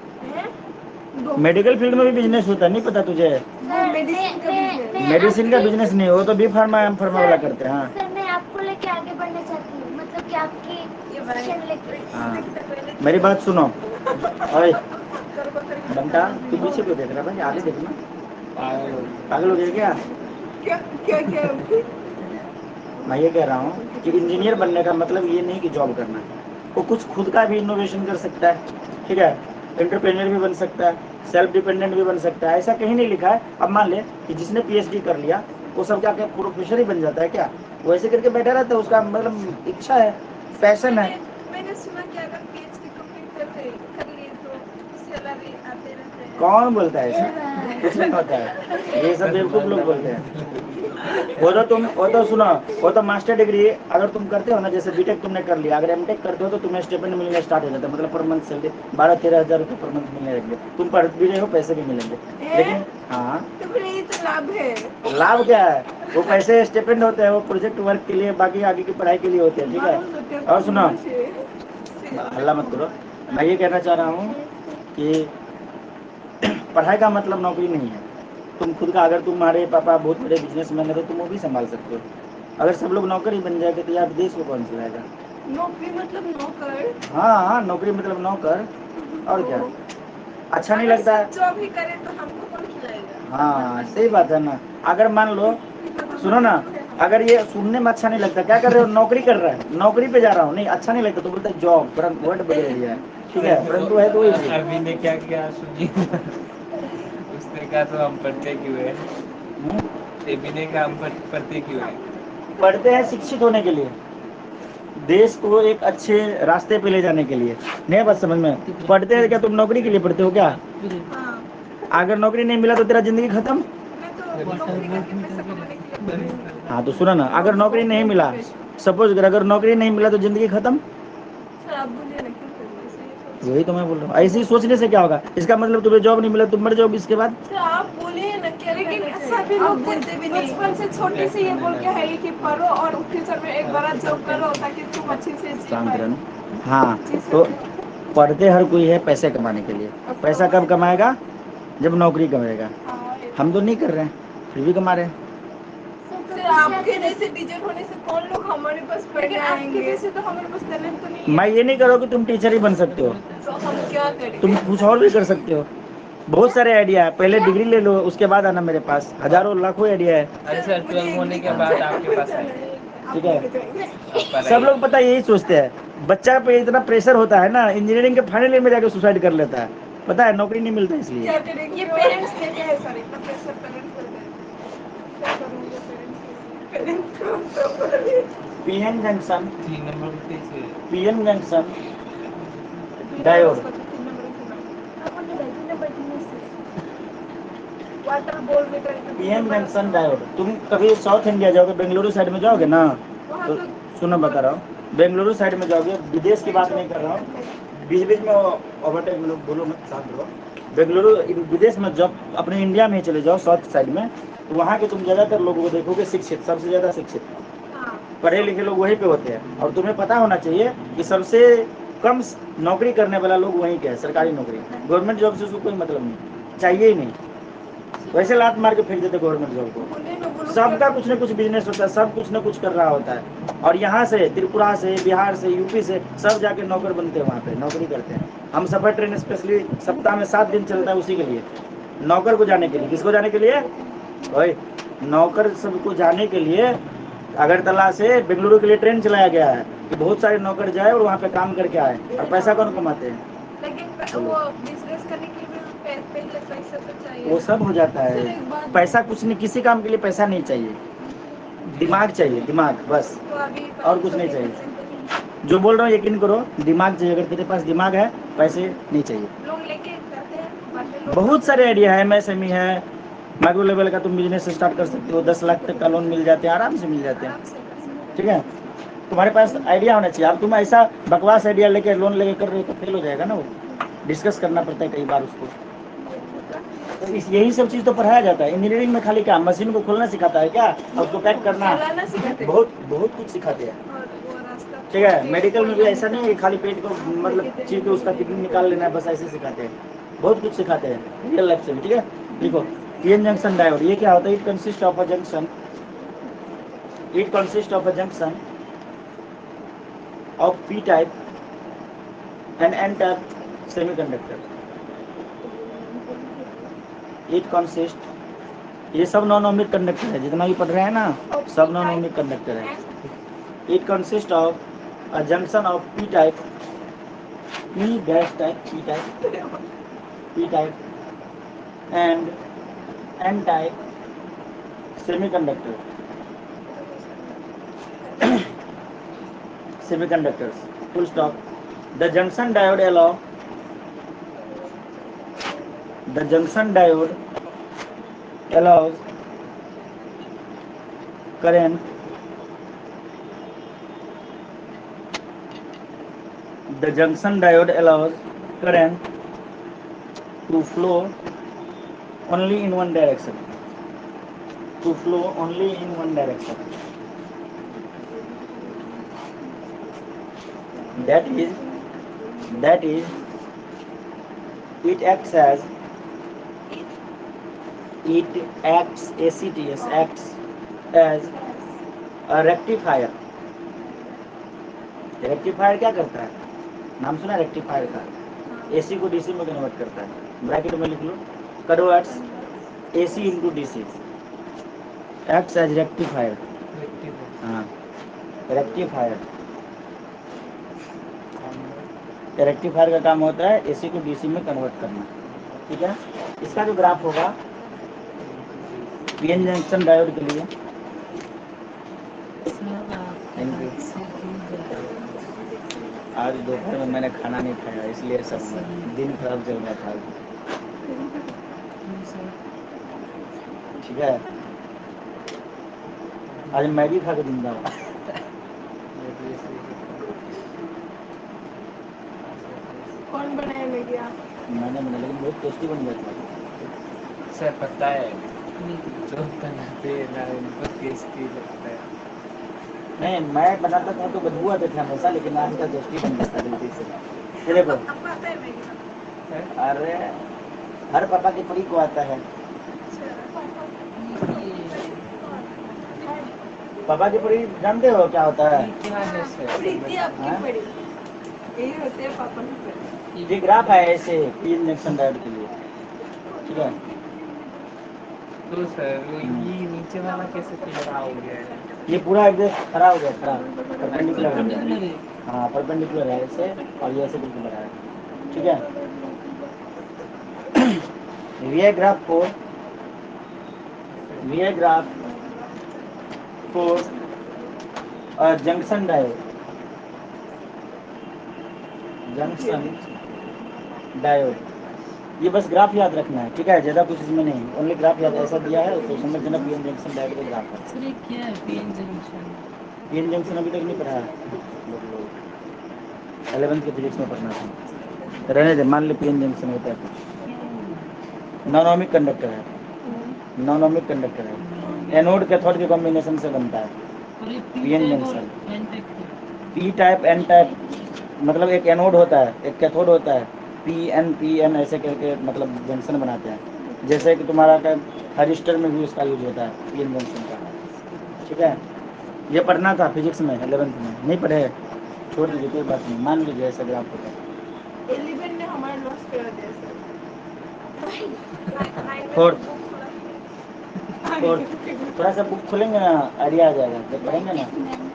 मेडिकल फील्ड में भी बिजनेस होता है, नहीं पता तुझे? मेडिसिन का बिजनेस। मेडिसिन का बिजनेस नहीं हो तो बी फार्मा एम फार्मा वाला करते हैं। हाँ सर मैं आपको लेके आगे बढ़ना चाहती हूँ, मतलब कि आपकी डिसीजन लेके। हाँ, मेरी बात सुनो। ओए बंटा, तू पीछे क्यों देख रहा है भाई, आगे देखना। पागल हो गया क्या? क्या क्या क्या? मैं ये कह रहा हूँ कि इंजीनियर बनने का मतलब ये नहीं कि जॉब करना है, वो कुछ खुद का भी इनोवेशन कर सकता है, ठीक है, एंटरप्रेन्योर भी बन सकता है, सेल्फ डिपेंडेंट भी बन सकता है। ऐसा कहीं नहीं लिखा है। अब मान ले कि जिसने पीएचडी कर लिया वो सब क्या क्या प्रोफेसर ही बन जाता है क्या? वो ऐसे करके बैठा रहता है, उसका मतलब इच्छा है, पैशन है। मैंने सुना कि अगर पीएचडी कंप्लीट कर ले कर लिए तो सैलरी आते रहते हैं। कौन बोलता है ऐसा? कुछ नहीं होता है, ये सब बेवकूफ लोग बोलते हैं। वो तो तुम वो तो सुनो, वो तो मास्टर डिग्री अगर तुम करते हो ना, जैसे बीटेक तुमने कर लिया, अगर एमटेक करते हो तो तुम्हें स्टिपेंड मिलना स्टार्ट हो जाता है, मतलब पर मंथ सैलरी बारह तेरह हजार रुपये पर मंथ मिलने लगेंगे। तुम पढ़ भी रहे हो, पैसे भी मिलेंगे। लेकिन हाँ, तो फिर ये तो लाभ है। लाभ क्या है? वो पैसे स्टिपेंड होते हैं, वो प्रोजेक्ट वर्क के लिए, बाकी आगे की पढ़ाई के लिए होते हैं, ठीक है। और सुनो, हल्ला मत करो। मैं ये कहना चाह रहा हूँ कि पढ़ाई का मतलब नौकरी नहीं है। तुम खुद का, अगर तुम्हारे पापा बहुत बड़े बिजनेसमैन है तो तुम वो भी संभाल सकते हो। अगर सब लोग नौकर ही बन जाएंगे तो यार देश को कौन चलाएगा? नौकरी मतलब नौकर? हाँ हाँ, नौकरी मतलब नौकर, और क्या? अच्छा नहीं लगता है? जॉब ही करे तो हमको कौन खिलाएगा? हाँ सही बात है ना। अगर मान लो, सुनो ना, अगर ये सुनने में अच्छा नहीं लगता, क्या कर रहे हो? नौकरी कर रहा है, नौकरी पे जा रहा हूँ, नहीं अच्छा नहीं लगता तो बोलता है जॉब, वर्ड बदल दिया है। ठीक है, परंतु है तो वही चीज। अभी ने क्या किया सुनिए, उसने कहा तो हम पढ़ते क्यों है, हम्म? अभी ने कहा हम पढ़- पढ़ते क्यों है। पढ़ते हैं शिक्षित होने के लिए, देश को एक अच्छे रास्ते पे ले जाने के लिए। नहीं बात समझ में? पढ़ते हैं क्या तुम नौकरी के लिए पढ़ते हो क्या? हाँ, अगर नौकरी नहीं मिला तो तेरा जिंदगी खत्म। मैं तो नौकरी करके पैसा कमाने के लिए पढ़ी हूँ। हाँ तो सुना ना, अगर नौकरी नहीं मिला, सपोज अगर नौकरी नहीं मिला तो जिंदगी खत्म। सर आप बोलिए ना क्यों करिए, ऐसे ही सोच- वही तो मैं बोल रहा हूँ, ऐसे ही सोचने से क्या होगा? इसका मतलब तुम्हें जॉब नहीं मिला तुम मर जाओगे इसके बाद। सर आप बोलिए ना क्या, लेकिन ऐसा भी लोग बोलते भी नहीं, बचपन से छोटे से ये बोल के है कि पढ़ो और फ्यूचर में एक बड़ा जॉब करो ताकि तुम अच्छे से जी शांत पाए। रहना। हाँ जी तो सर। पढ़ते हर कोई है पैसे कमाने के लिए। पैसा कब कमाएगा? जब नौकरी कमाएगा। हाँ, ये हम तो नहीं कर रहे हैं, फिर भी कमा रहे हैं। सर आपके जैसे टीचर होने से कौन लोग हमारे पास पढ़ने आएंगे? जैसे तो हमारे पास टैलेंट तो नहीं है। मैं ये नहीं कह रहा हूँ कि तुम टीचर ही बन सकते हो, तो हम क्या करें? तुम कुछ और भी कर सकते हो। बहुत सारे आइडिया है, पहले डिग्री ले लो उसके बाद आना मेरे पास, हजारों लाखों आइडिया है। अरे सर ट्वेल्व होने के बाद आपके पास आएंगे, ठीक है, आप पढ़ाई- सब लोग पता है यही सोचते हैं, बच्चा पे इतना प्रेशर होता है ना, इंजीनियरिंग के फाइनल ईयर में जाकर सुसाइड कर लेता है, पता है नौकरी नहीं मिलता इसलिए। क्या करें? ये पेरेंट्स देते हैं सर, इतना प्रेशर पेरेंट्स देते हैं। क्या करूँगे पेरेंट्स पेरेंट्स पीएन जंक्शन, तीन नंबर पे से PN junction diode, water ball में पीएन जंक्शन डायोड। तुम कभी साउथ इंडिया जाओगे, बेंगलुरु साइड में जाओगे ना, तो सुनो बता रहा हूँ, बेंगलुरु साइड में जाओगे, विदेश की बात नहीं कर रहा हूँ, बीच बीच में ओवरटेक में लोग बोलो मत, शांत रहो। बेंगलुरु विदेश में जब अपने इंडिया में ही चले जाओ साउथ साइड में, तो वहाँ के तुम ज़्यादातर लोगों को देखोगे शिक्षित, सबसे ज़्यादा शिक्षित पढ़े लिखे लोग वहीं पे होते हैं। और तुम्हें पता होना चाहिए कि सबसे कम नौकरी करने वाला लोग वहीं के है, सरकारी नौकरी। गवर्नमेंट जॉब से उसको कोई मतलब नहीं, चाहिए ही नहीं, वैसे लात मार के फेंक देते गवर्नमेंट जॉब को। सबका कुछ ना कुछ बिजनेस होता है, सब कुछ ना कुछ कर रहा होता है। और यहाँ से त्रिपुरा से, बिहार से, यूपी से सब जाके नौकर बनते हैं, वहाँ पे नौकरी करते हैं। हम सफर ट्रेन स्पेशली सप्ताह में सात दिन चलता है उसी के लिए, नौकर को जाने के लिए। किसको जाने के लिए? वही नौकर सबको जाने के लिए अगरतला से बेंगलुरु के लिए ट्रेन चलाया गया है कि बहुत सारे नौकर जाए और वहाँ पे काम करके आए। और पैसा कौन कमाते हैं? लेकिन वो बिजनेस करने के लिए भी पहले पैसा तो चाहिए। वो सब हो जाता सर, है, एक बात- पैसा कुछ नहीं, किसी काम के लिए पैसा नहीं चाहिए, दिमाग चाहिए, दिमाग बस, तो अभी और कुछ नहीं चाहिए। जो बोल रहा हूँ यकीन करो, दिमाग चाहिए। अगर तेरे पास दिमाग है, पैसे नहीं चाहिए। लोग लेके जाते हैं, बाकी लोग- बहुत सारे आइडिया है, एमएसएमई है, माइक्रो लेवल का तुम बिजनेस स्टार्ट कर सकते हो, दस लाख तक का लोन मिल जाते हैं, आराम से मिल जाते हैं। आराम से कर सकते हैं। ठीक है, तुम्हारे पास आइडिया होना चाहिए। अब तुम ऐसा बकवास आइडिया लेके लोन लेके कर रहे हो तो फेल हो जाएगा ना, वो डिस्कस करना पड़ता है कई बार उसको। तो इस यही सब चीज़ तो पढ़ाया जाता है इंजीनियरिंग में। खाली क्या मशीन को खोलना सिखाता है क्या, और उसको पैक करना? चलाना सिखाते हैं। बहुत बहुत कुछ सिखाते हैं। और वो रास्ता ठीक है, मेडिकल में भी ऐसा नहीं है कि खाली पेट को मतलब चीर के उसका किडनी निकाल लेना है, बस ऐसे सिखाते हैं। बहुत कुछ सिखाते हैं रियल लाइफ से भी। ठीक है, देखो पीएन जंक्शन डायोड ये क्या होता है? It consist of a junction, it consist of a junction of P type and N type semiconductor. It consist, ये सब नॉन ओमिक कंडक्टर है, जितना भी पढ़ रहे हैं ना सब नॉन ओमिक कंडक्टर है। It consist of a junction of P type, P dash type, P type, P type and n type semiconductor semiconductors, full stop. The junction diode allow the junction diode allows current the junction diode allows current to flow only in one direction, to flow only in one direction. That is, that is, it acts as, it acts, A C T S, acts as a rectifier. Rectifier क्या करता है? नाम सुना rectifier का? AC को DC में convert करता है। ब्रैकेट में लिख लो, converts AC into DC, acts as rectifier. हाँ, रेक्टिफायर। रेक्टिफायर का काम होता है एसी को डीसी में कन्वर्ट करना, ठीक है। इसका जो ग्राफ होगा पीएन जंक्शन डायोड के लिए, आज दोपहर में मैंने खाना नहीं खाया इसलिए सब दिन खराब चल रहा था, ठीक है। आज मैगी खा के जिंदा हूँ। कौन बनाया मैगी आप? मैंने बना, लेकिन बहुत टेस्टी बन गया था। सर पता है जो बनाते हैं ना उनको टेस्टी लगता है। नहीं, मैं बनाता था तो बदबू आते थे हमेशा, लेकिन आज का टेस्टी बन गया था जल्दी से। ये देखो, आपको आता है मैगी? अरे हर पापा के परी को आता है। पापा की परी जानते हो क्या होता है? क्या है सर? प्रीति आपकी हाँ? पड़ी, यही होते हैं पापा की पड़ी। ये ग्राफ है ऐसे पीएन जंक्शन डायोड के लिए, ठीक है। तो सर ये नीचे वाला कैसे खड़ा हो गया है? ये पूरा एकदम खड़ा हो गया, खड़ा परपेंडिकुलर है। परपेंडिकुलर है। हाँ परपेंडिकुलर है ऐसे, और ये ऐसे बिल्कुल बना है, ठीक है। वी ग्राफ को वी ग्राफ को जंक्शन डायोड जंक्शन डायोड, ये बस ग्राफ याद रखना है, ठीक है। ज़्यादा कुछ इसमें नहीं, ओनली ग्राफ याद ऐसा दिया है तो समझ लेना पीएन जंक्शन डायोड का ग्राफ है। सर ये क्या है पीएन जंक्शन? पीएन जंक्शन अभी तक नहीं पढ़ा है, एलेवेंथ के फिजिक्स में पढ़ना था, रहने दे। मान ली पीएन जंक्शन होता है कुछ नॉन ओमिक कंडक्टर है, नॉन ओमिक कंडक्टर है, एनोड कैथोड के कॉम्बिनेशन से बनता है और ये पीएन टाइप और जंक्शन। एन टाइप क्या? पी टाइप एन टाइप, मतलब एक एनोड होता है एक कैथोड होता है, पी एन पी एन ऐसे करके मतलब जंक्शन बनाते हैं। जैसे कि तुम्हारा क्या हरिस्टर में भी उसका यूज होता है पी एन जंक्शन का, ठीक है। ये पढ़ना था फिजिक्स में एलेवेंथ में, नहीं पढ़े छोड़ दीजिए, कोई बात नहीं, मान लीजिए ऐसा ग्राफ होता है। एलिवेंट ने हमारा लॉस करा दिया सर। फोर्थ फोर्थ थोड़ा सा बुक खोलेंगे ना, आइडिया आ जाएगा जब पढ़ेंगे ना।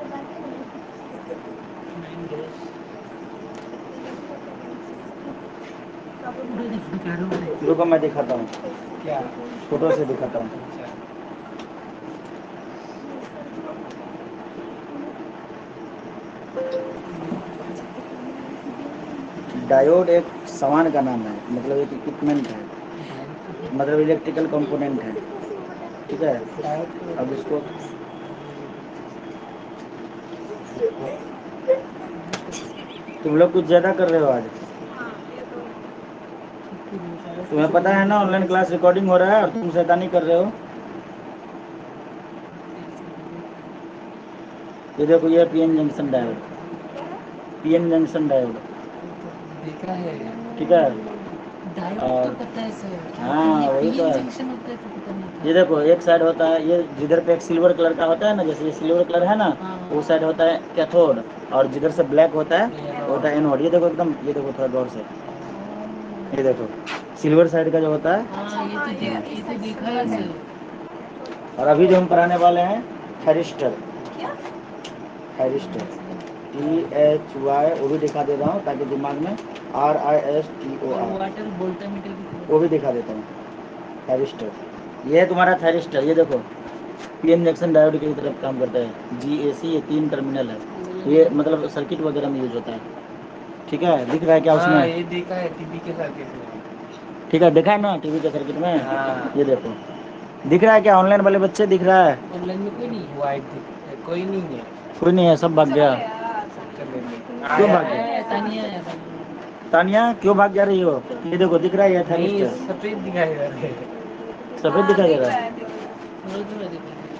रुको मैं दिखाता हूँ, क्या? फोटो से दिखाता हूँ। डायोड एक सामान का नाम है, मतलब एक इक्विपमेंट है, मतलब इलेक्ट्रिकल कंपोनेंट है, ठीक है। अब इसको तुम लोग कुछ ज़्यादा कर रहे हो आज, तुम्हें पता है ना ऑनलाइन क्लास रिकॉर्डिंग हो रहा है और तुम शैतानी कर रहे हो। ये देखो ये PN junction diode, PN junction diode देखा है ठीक है। डायोड और तो पता है सर, हाँ, ये वही तो है। जंक्शन होता है तो पता नहीं था। ये देखो एक साइड होता है, ये जिधर पे एक सिल्वर कलर का होता है ना, जैसे ये सिल्वर कलर है ना, हाँ। वो साइड होता है कैथोड, और जिधर से ब्लैक होता है वो होता है एनोड। ये देखो एकदम, ये देखो थोड़ा गौर से, ये देखो सिल्वर साइड का जो होता है। हाँ ये तो देख ये तो देखा है सर। और अभी जो हम पढ़ाने वाले हैं thyristor, thyristor T H Y, वो भी दिखा दे रहा हूँ ताकि दिमाग में, R I S T O और आर, वाटर वोल्टामीटर भी वो भी दिखा देता हूँ। थैरिस्टर ये है तुम्हारा थैरिस्टर, ये देखो पीएन जंक्शन डायोड की तरफ काम करता है। जी ए सी ये तीन टर्मिनल है, ये मतलब सर्किट वगैरह में यूज होता है, ठीक है। दिख रहा है क्या हाँ उसमें? ये देखा है टीवी के सर्किट में। ठीक है, दिखा है ना टीवी के सर्किट में। हाँ। ये देखो दिख रहा है क्या ऑनलाइन वाले बच्चे, दिख रहा है? ऑनलाइन में कोई नहीं है। वाइट कोई नहीं है, कोई नहीं है, सब भाग गया। सब चले गए। क्यों आया भाग गया? है, तानिया आया था। तानिया क्यों भाग जा रही हो? ये देखो दिख रहा है ये नहीं थैरिस्टर, सफेद दिखाई दे रहे सफेद दिखाई दे रहा है। थोड़ा थोड़ा दिखा रहा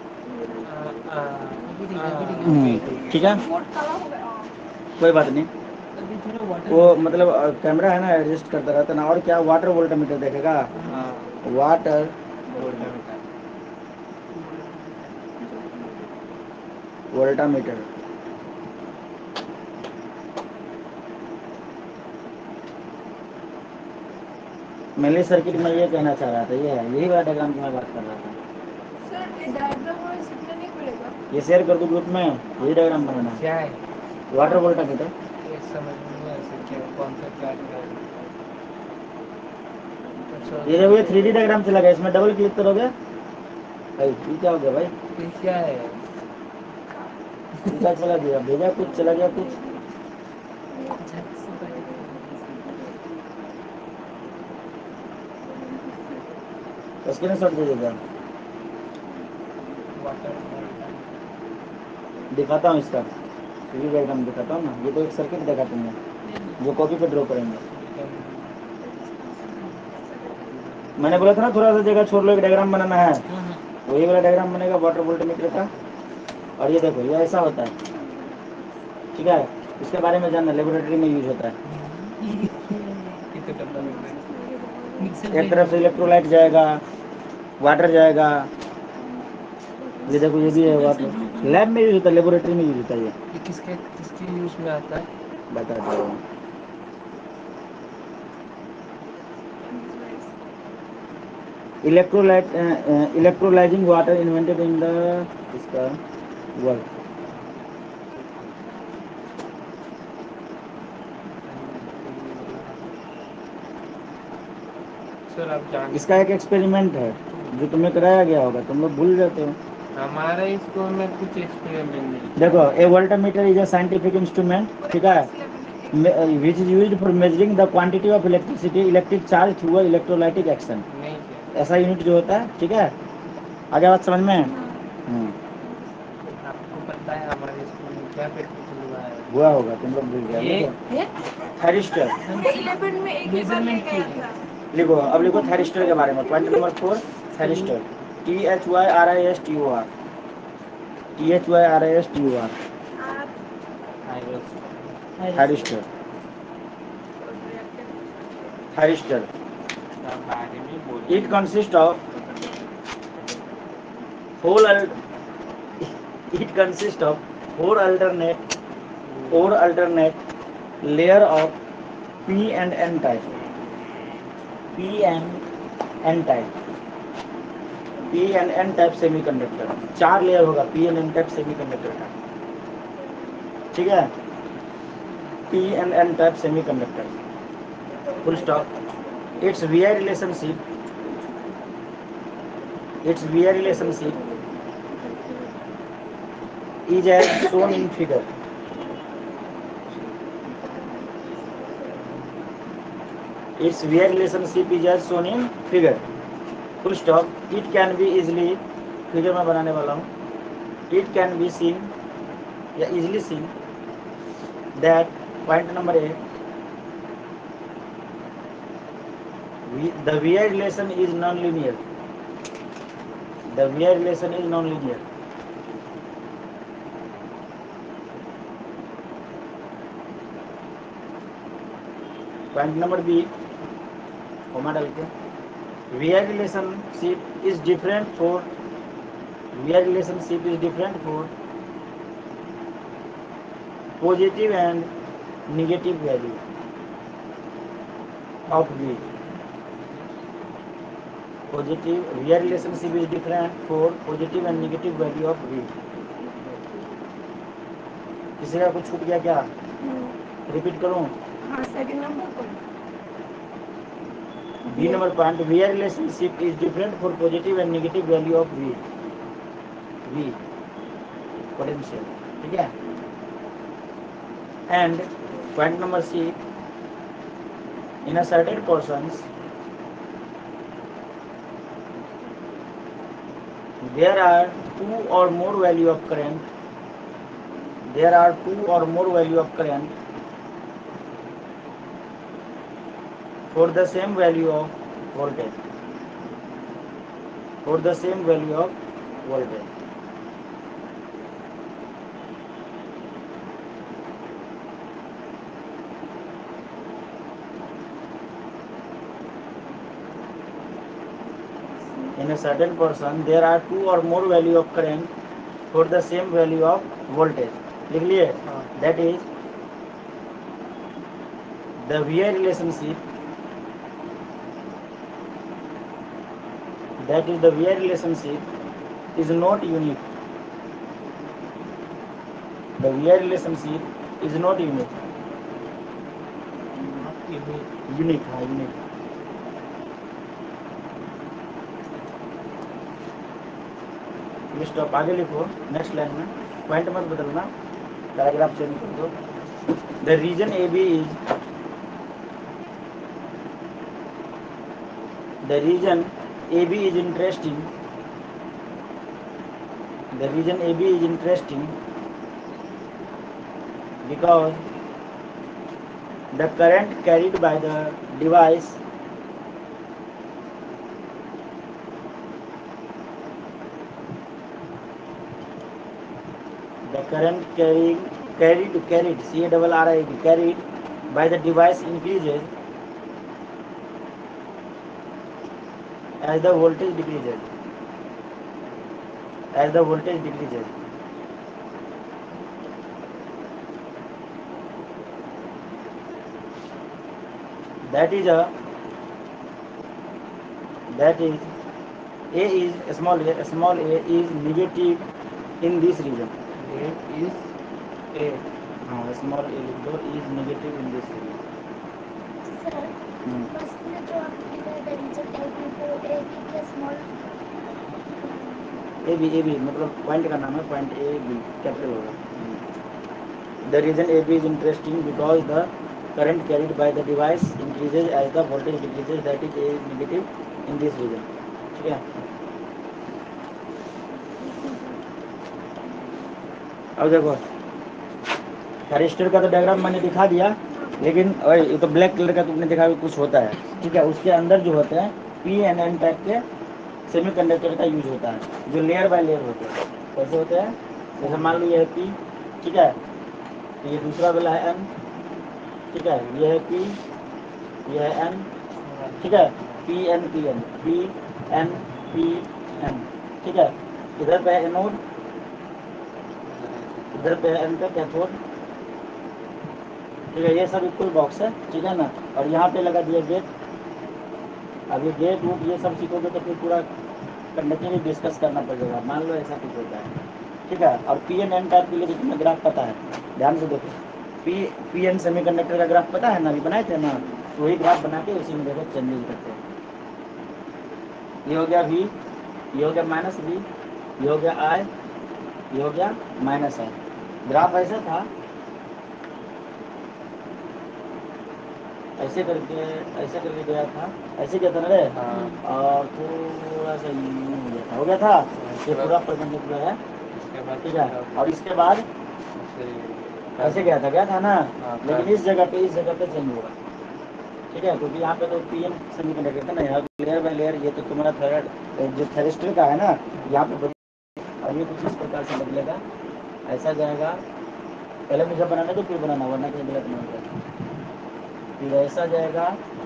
अभी दिखा अभी दिखा हम्म, ठीक है, कोई बात नहीं। अभी थोड़ा वाटर वो मतलब कैमरा है ना एडजस्ट करता रहता ना। और क्या वाटर वोल्टमीटर देखेगा? हाँ water voltmeter. Voltameter, mainly circuit में ये कहना चाह रहा था, ये है यही वाला डायग्राम की मैं बात कर रहा था। ये शेयर कर दो ग्रुप में, यही डायग्राम बनाना है। क्या है वाटर वोल्टामीटर, ये समझ में नहीं ऐसे क्या कौन सा क्या क्या ये देखो ये थ्री डी डायग्राम चला गया, इसमें डबल क्लिक करोगे भाई ये क्या हो गया भाई, ये क्या है? ये क्या चला गया, भेजा कुछ चला गया कुछ, झट से पहले स्क्रीन शॉट दीजिएगा, वाटर दिखाता हूँ इसका थ्री डी डायग्राम दिखाता हूँ ना, ये तो एक सर्किट देखा तुमने जो कॉपी पे ड्रॉ करेंगे। मैंने बोला था ना थोड़ा सा जगह छोड़ लो, एक डायग्राम बनाना है, हाँ हाँ वही वाला डायग्राम बनेगा वाटर वोल्टमीटर का। और ये देखो ये ऐसा होता है, ठीक है, इसके बारे में जानना, लेबोरेटरी में यूज होता है। ये तो डब्बा लग रहा है। मिक्सर एक तरफ से इलेक्ट्रोलाइट जाएगा, वाटर जाएगा, ये देखो ये भी है वाटर, लैब में यूज होता है, लेबोरेटरी में यूज होता है ये, ये किसके किसके यूज में आता है? बताता हूँ। Electrolyte electrolysing water invented in the इसका वर्ल्ड। सर आप जान इसका एक एक्सपेरिमेंट है जो तुम्हें कराया गया होगा, तुम लोग भूल जाते हो। हमारे स्कूल में कुछ एक्सपेरिमेंट नहीं। देखो a voltmeter is a scientific instrument, ठीक है, which is used for measuring the quantity of electricity electric charge through a electrolytic action. नहीं किया। ऐसा यूनिट जो होता है, ठीक है, आगे बात समझ में। हम्म, आपको पता है हमारे स्कूल में क्या प्रैक्टिकल हुआ है? हुआ होगा, तुम लोग भूल गए। ये लिखो थायरिस्टर, इलेवन में एक ही बार ले मेजरमेंट गया की था। लिखो अब लिखो थायरिस्टर के बारे में, point number four thyristor, T H Y R I S T O R, T H Y R I S T O R, thyristor, thyristor. बारे में बोलिए। It consists of whole al- it consists of four alternate four alternate layer of P and N type. P and N type. P and N type semiconductor. चार layer होगा P and N type semiconductor का, ठीक है, P and N type semiconductor. Full stop. Its V I relationship. Its V I relationship is as shown in figure. Its V I relationship is as shown in figure. Full stop. It can be easily, figure में बनाने वाला हूँ, it can be seen या easily seen that point number eight, the V I relation is non-linear. The V I relation is non-linear. Point number B, comma डाल के, V I relationship is different for V I relationship is different for positive and negative value of V. Positive V I relationship is different for positive and negative value of V. किसी का कुछ छूट गया क्या? Repeat करूं? हाँ second number पर B number point, V I relationship is different for positive and negative value of V. V potential, ठीक है? And point number C, in a certain portions there are two or more value of current. There are two or more value of current for the same value of voltage. For the same value of voltage. In a certain person there are two or more value of current for the same value of voltage. लिख लिए? That is the V I relationship. That is the V I relationship is not unique. The V I relationship is not unique. Unique, हाँ unique. ये stop आगे लिखो next line में, point मत बदलना, paragraph change कर दो। The region A B is the region A B is interesting the region A B is interesting because the current carried by the device the current carrying carried carried C A double R I D carried by the device increases as the voltage decreases as the voltage decreases that is a that is A is small a small a is negative in this region. A is a हाँ small a लिख दो, is negative in this region. Sir hmm, first में जो आपने लिखा है the region A B, वो A B क्या small A B A B मतलब पॉइंट का नाम है, पॉइंट ए बी कैपिटल होगा। The region A B is interesting because the current carried by the device increases as the voltage decreases, that is A is negative in this region. ठीक है, अब देखो thyristor का तो diagram मैंने दिखा दिया, लेकिन ओए ये तो ब्लैक कलर का तुमने देखा कुछ होता है, ठीक है, उसके अंदर जो होते हैं पी एन एन टाइप के सेमीकंडक्टर का यूज होता है, जो लेयर बाय लेयर होते हैं। कैसे होते हैं, जैसे मान लो ये है पी, ठीक है, तो ये दूसरा वाला है एन, ठीक है, ये है पी, ये है एन, ठीक है, P N P N P N P N, ठीक है, इधर पे है एनोड, इधर पे है एन का कैथोड, ठीक है, ये सब इक्वल बॉक्स है, ठीक है ना, और यहाँ पे लगा दिया गेट। अब ये गेट वूट ये सब सीखोगे तो फिर पूरा कंडक्टिविटी डिस्कस करना पड़ेगा, मान लो ऐसा कुछ होता है, ठीक है। और पी एन एन टाइप के लिए तुम्हें ग्राफ पता है, ध्यान से देखो, पी पी एन सेमीकंडक्टर का ग्राफ पता है ना, अभी बनाए थे ना, तो वही ग्राफ बना के उसी में देखो चेंजेस करते हैं। ये हो गया वी, ये हो गया माइनस वी, ये हो गया आई, ये हो गया माइनस आई। ग्राफ ऐसा था, ऐसे करके ऐसे करके गया था, ऐसे क्या था ना रे, और थोड़ा सा यूं हो गया था, हो गया था, ये पूरा परपेंडिकुलर है, ठीक है। और इसके बाद ऐसे गया था, गया था ना, लेकिन इस जगह पे इस जगह पे चेंज होगा, ठीक है, क्योंकि यहाँ पे तो पी एन सेमीकंडक्टर था ना, यहाँ लेयर बाय लेयर, ये तो तुम्हारा थर्ड जो थैरिस्टर का है ना, यहाँ पे बदल, और ये कुछ इस प्रकार से बदलेगा, ऐसा जाएगा, पहले मुझे बनाना तो फिर बनाना, वरना कहीं गलत नहीं होगा, फिर ऐसा जाएगा,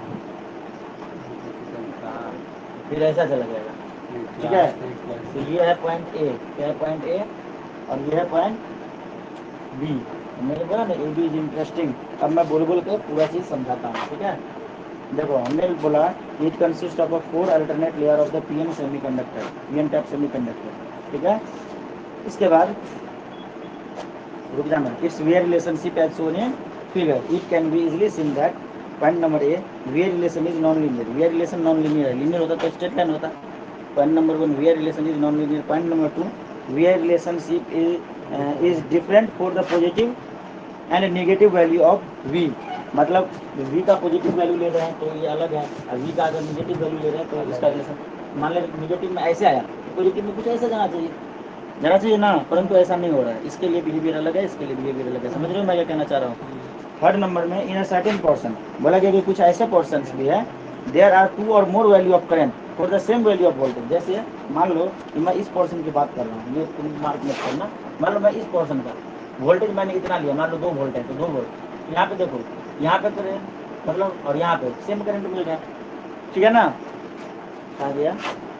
फिर ऐसा चला जाएगा, ठीक है। तो ये है पॉइंट ए, क्या है पॉइंट ए, और ये है पॉइंट बी। मैंने बोला ना ए बी इज इंटरेस्टिंग, अब मैं बोल बोल के पूरा चीज़ समझाता हूँ, ठीक है। देखो हमने बोला it consist of a four alternate layer of the P N semiconductor, P N type semiconductor, ठीक है। इसके बाद रुक जाना, it's where relationship as shown in figure, it can be easily seen that point number A, where relation is non linear, where relation non linear है, linear होता तो straight line होता। Point number one, where relation is non linear. Point number two, where relationship is is different for the positive and negative value of v, मतलब v का positive value ले रहे हैं तो ये अलग है, और v का अगर नेगेटिव वैल्यू ले रहे हैं तो इसका रिलेशन, मान लें नेगेटिव में ऐसे आया, पॉजिटिव में कुछ ऐसा जाना चाहिए, जाना चाहिए ना, परंतु ऐसा नहीं हो रहा है, इसके लिए बिहेवियर अलग है, इसके लिए बिहेवियर अलग है। समझ रहे हो मैं क्या कहना चाह रहा हूँ। थर्ड नंबर में इन अ सर्टेन पोर्शन बोला गया कि कुछ ऐसे पोर्शंस भी है, there are two or more value of current for the same value of voltage. जैसे मान लो कि मैं इस पोर्शन की बात कर रहा हूँ, ये तुम मार्क मत करना, मान लो मैं इस पोर्शन का वोल्टेज मैंने इतना लिया, मान लो दो वोल्ट है तो दो वोल्ट, यहाँ पे देखो, यहाँ पे करंट मतलब, और यहाँ पे सेम करंट मिल गया, ठीक है ना, आ गया।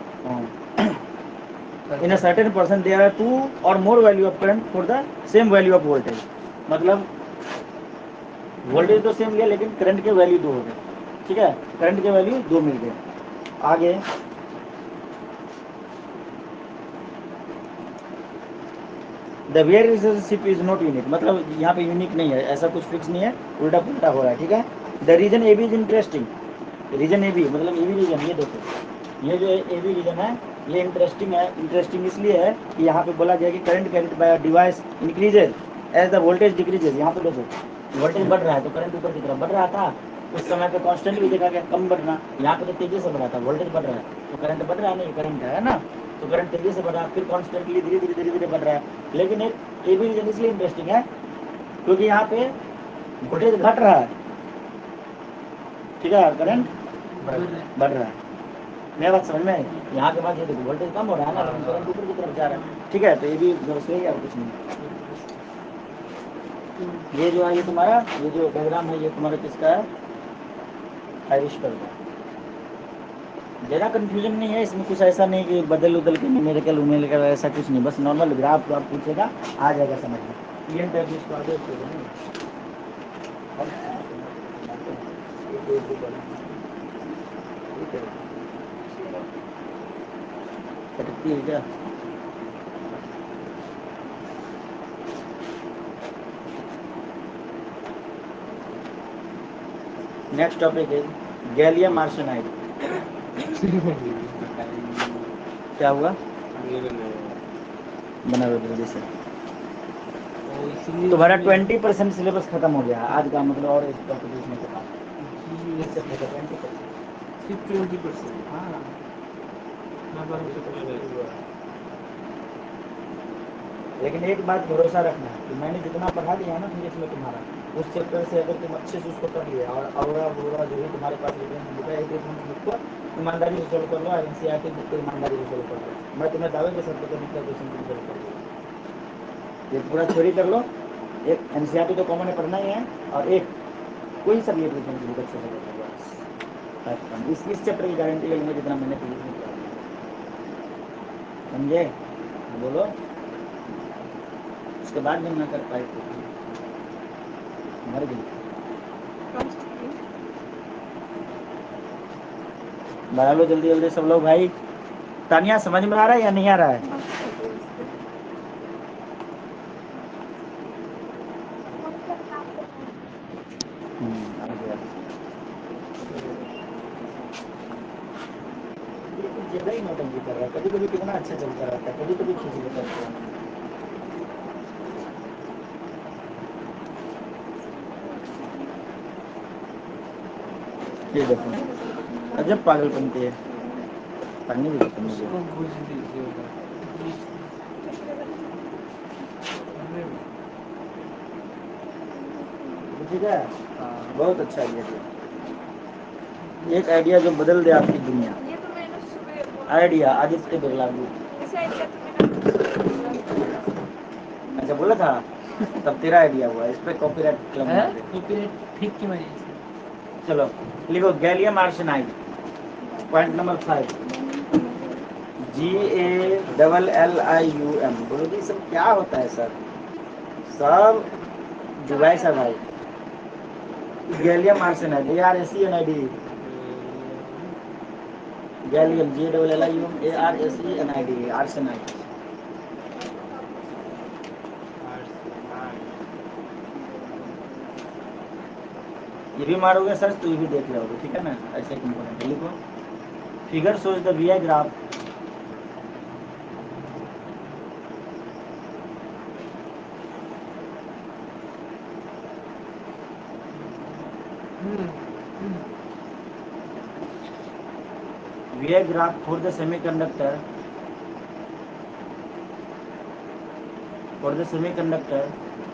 In a certain person there are two or more value of current for the same value of voltage, मतलब वोल्टेज तो सेम लिया लेकिन करंट के वैल्यू दो हो गए, ठीक है, करंट के वैल्यू दो मिल गए। आगे the where relationship is not unique, मतलब यहाँ पे यूनिक नहीं है, ऐसा कुछ फिक्स नहीं है, उल्टा पुल्टा हो रहा है, ठीक है। The region A B is interesting, region A B मतलब ए बी रीजन, ये देखो ये जो ए बी रीजन है ये इंटरेस्टिंग है। इंटरेस्टिंग इसलिए है कि यहाँ पे बोला गया कि current carried by device increases as the voltage decreases. यहाँ पे देखो वोल्टेज बढ़ रहा है तो करंट ऊपर की तरफ बढ़ रहा था, उस समय पे कांस्टेंट भी देखा गया कम बढ़ना, यहाँ पे तो तेजी से बढ़ा था, वोल्टेज बढ़ रहा है तो करंट बढ़ रहा है, नहीं करंट है ना, तो करंट तेजी से बढ़ रहा है, फिर कॉन्स्टेंटली धीरे धीरे धीरे धीरे बढ़ रहा है। लेकिन एक ए बी रीजन इसलिए इंटरेस्टिंग है क्योंकि यहाँ पे वोल्टेज घट रहा है, ठीक है, करंट बढ़ रहा है। मेरा बात समझ में आई? यहाँ के बाद ये देखो वोल्टेज कम हो रहा है ना, लेकिन करंट ऊपर की तरफ जा रहा है, ठीक है, तो ये भी सही है और कुछ नहीं। ये जो है ये तुम्हारा ये जो डायग्राम है ये तुम्हारा किसका है, थायरिस्टर का। ज़्यादा कंफ्यूजन नहीं है इसमें, कुछ ऐसा नहीं कि बदल उदल के न्यूमेरिकल उमेरिकल ऐसा कुछ नहीं, बस नॉर्मल ग्राफ आप पूछेगा आ जाएगा समझ में। पी एन डब्ल्यू इसको आगे सकती है क्या? नेक्स्ट टॉपिक है गैलियम आर्सेनाइड। क्या हुआ? बना हुआ जल्दी से। तुम्हारा ट्वेंटी परसेंट सिलेबस खत्म हो गया आज का, मतलब और इस टॉपिक इसमें ट्वेंटी परसेंट हाँ लेकिन एक बात भरोसा रखना कि मैंने जितना पढ़ा दिया है ना फिजिक्स में तुम्हारा, उस चैप्टर से अगर तुम अच्छे से उसको कर लिया और अवरा बोरा जो भी तुम्हारे पास रेफरेंस बुक है एक रेफरेंस बुक को ईमानदारी से सोल्व कर लो, और एनसीईआरटी बुक को ईमानदारी से सोल्व कर लो, मैं तुम्हें दावे के साथ क्वेश्चन क्वेश्चन सोल्व कर दूँगा। ये पूरा थ्योरी कर लो, एक एनसीईआरटी तो कॉमन है पढ़ना ही है, और एक कोई सा भी एक रेफरेंस बुक अच्छे से कर लो। इस इस चैप्टर की गारंटी ले लूँगा जितना मैंने फिजिक्स में पढ़ा दिया, समझे? बोलो उसके बाद जब ना कर पाए तो मर गई। बना लो जल्दी जल्दी सब लोग भाई। तानिया समझ में आ रहा है या नहीं आ रहा है? हम्म, आ गया। ये कुछ ज्यादा ही नौटंकी कर रहा है, कभी कभी कितना अच्छा चलता रहता है, कभी कभी खींच लेता है। ये देखो अजब पागलपंती है, पढ़ने भी खत्म हो गया। बुझ दीजिए ठीक है, बहुत अच्छा आइडिया दिया, एक आइडिया जो बदल दे आपकी दुनिया। ये तो मैंने सुबह बोला। आइडिया आदित्य बिरला जी। ऐसे आइडिया तो मैंने अच्छा बोला था, तब तेरा आइडिया हुआ, इस पे कॉपीराइट क्लेम है मार दे। कॉपीराइट ठीक की वजह से। चलो लिखो gallium arsenide, point number five, G A double L I U M. बोलो जी सब क्या होता है सर? सब डिवाइस है भाई। Gallium arsenide, A R S E N I D, gallium G double L I U A R S E N I D, arsenide. ये भी मारोगे सर तो ये भी देख लोगे, ठीक है ना? ऐसे कंपोनेंट लिखो, figure shows the V I graph V I graph for the semiconductor for the semiconductor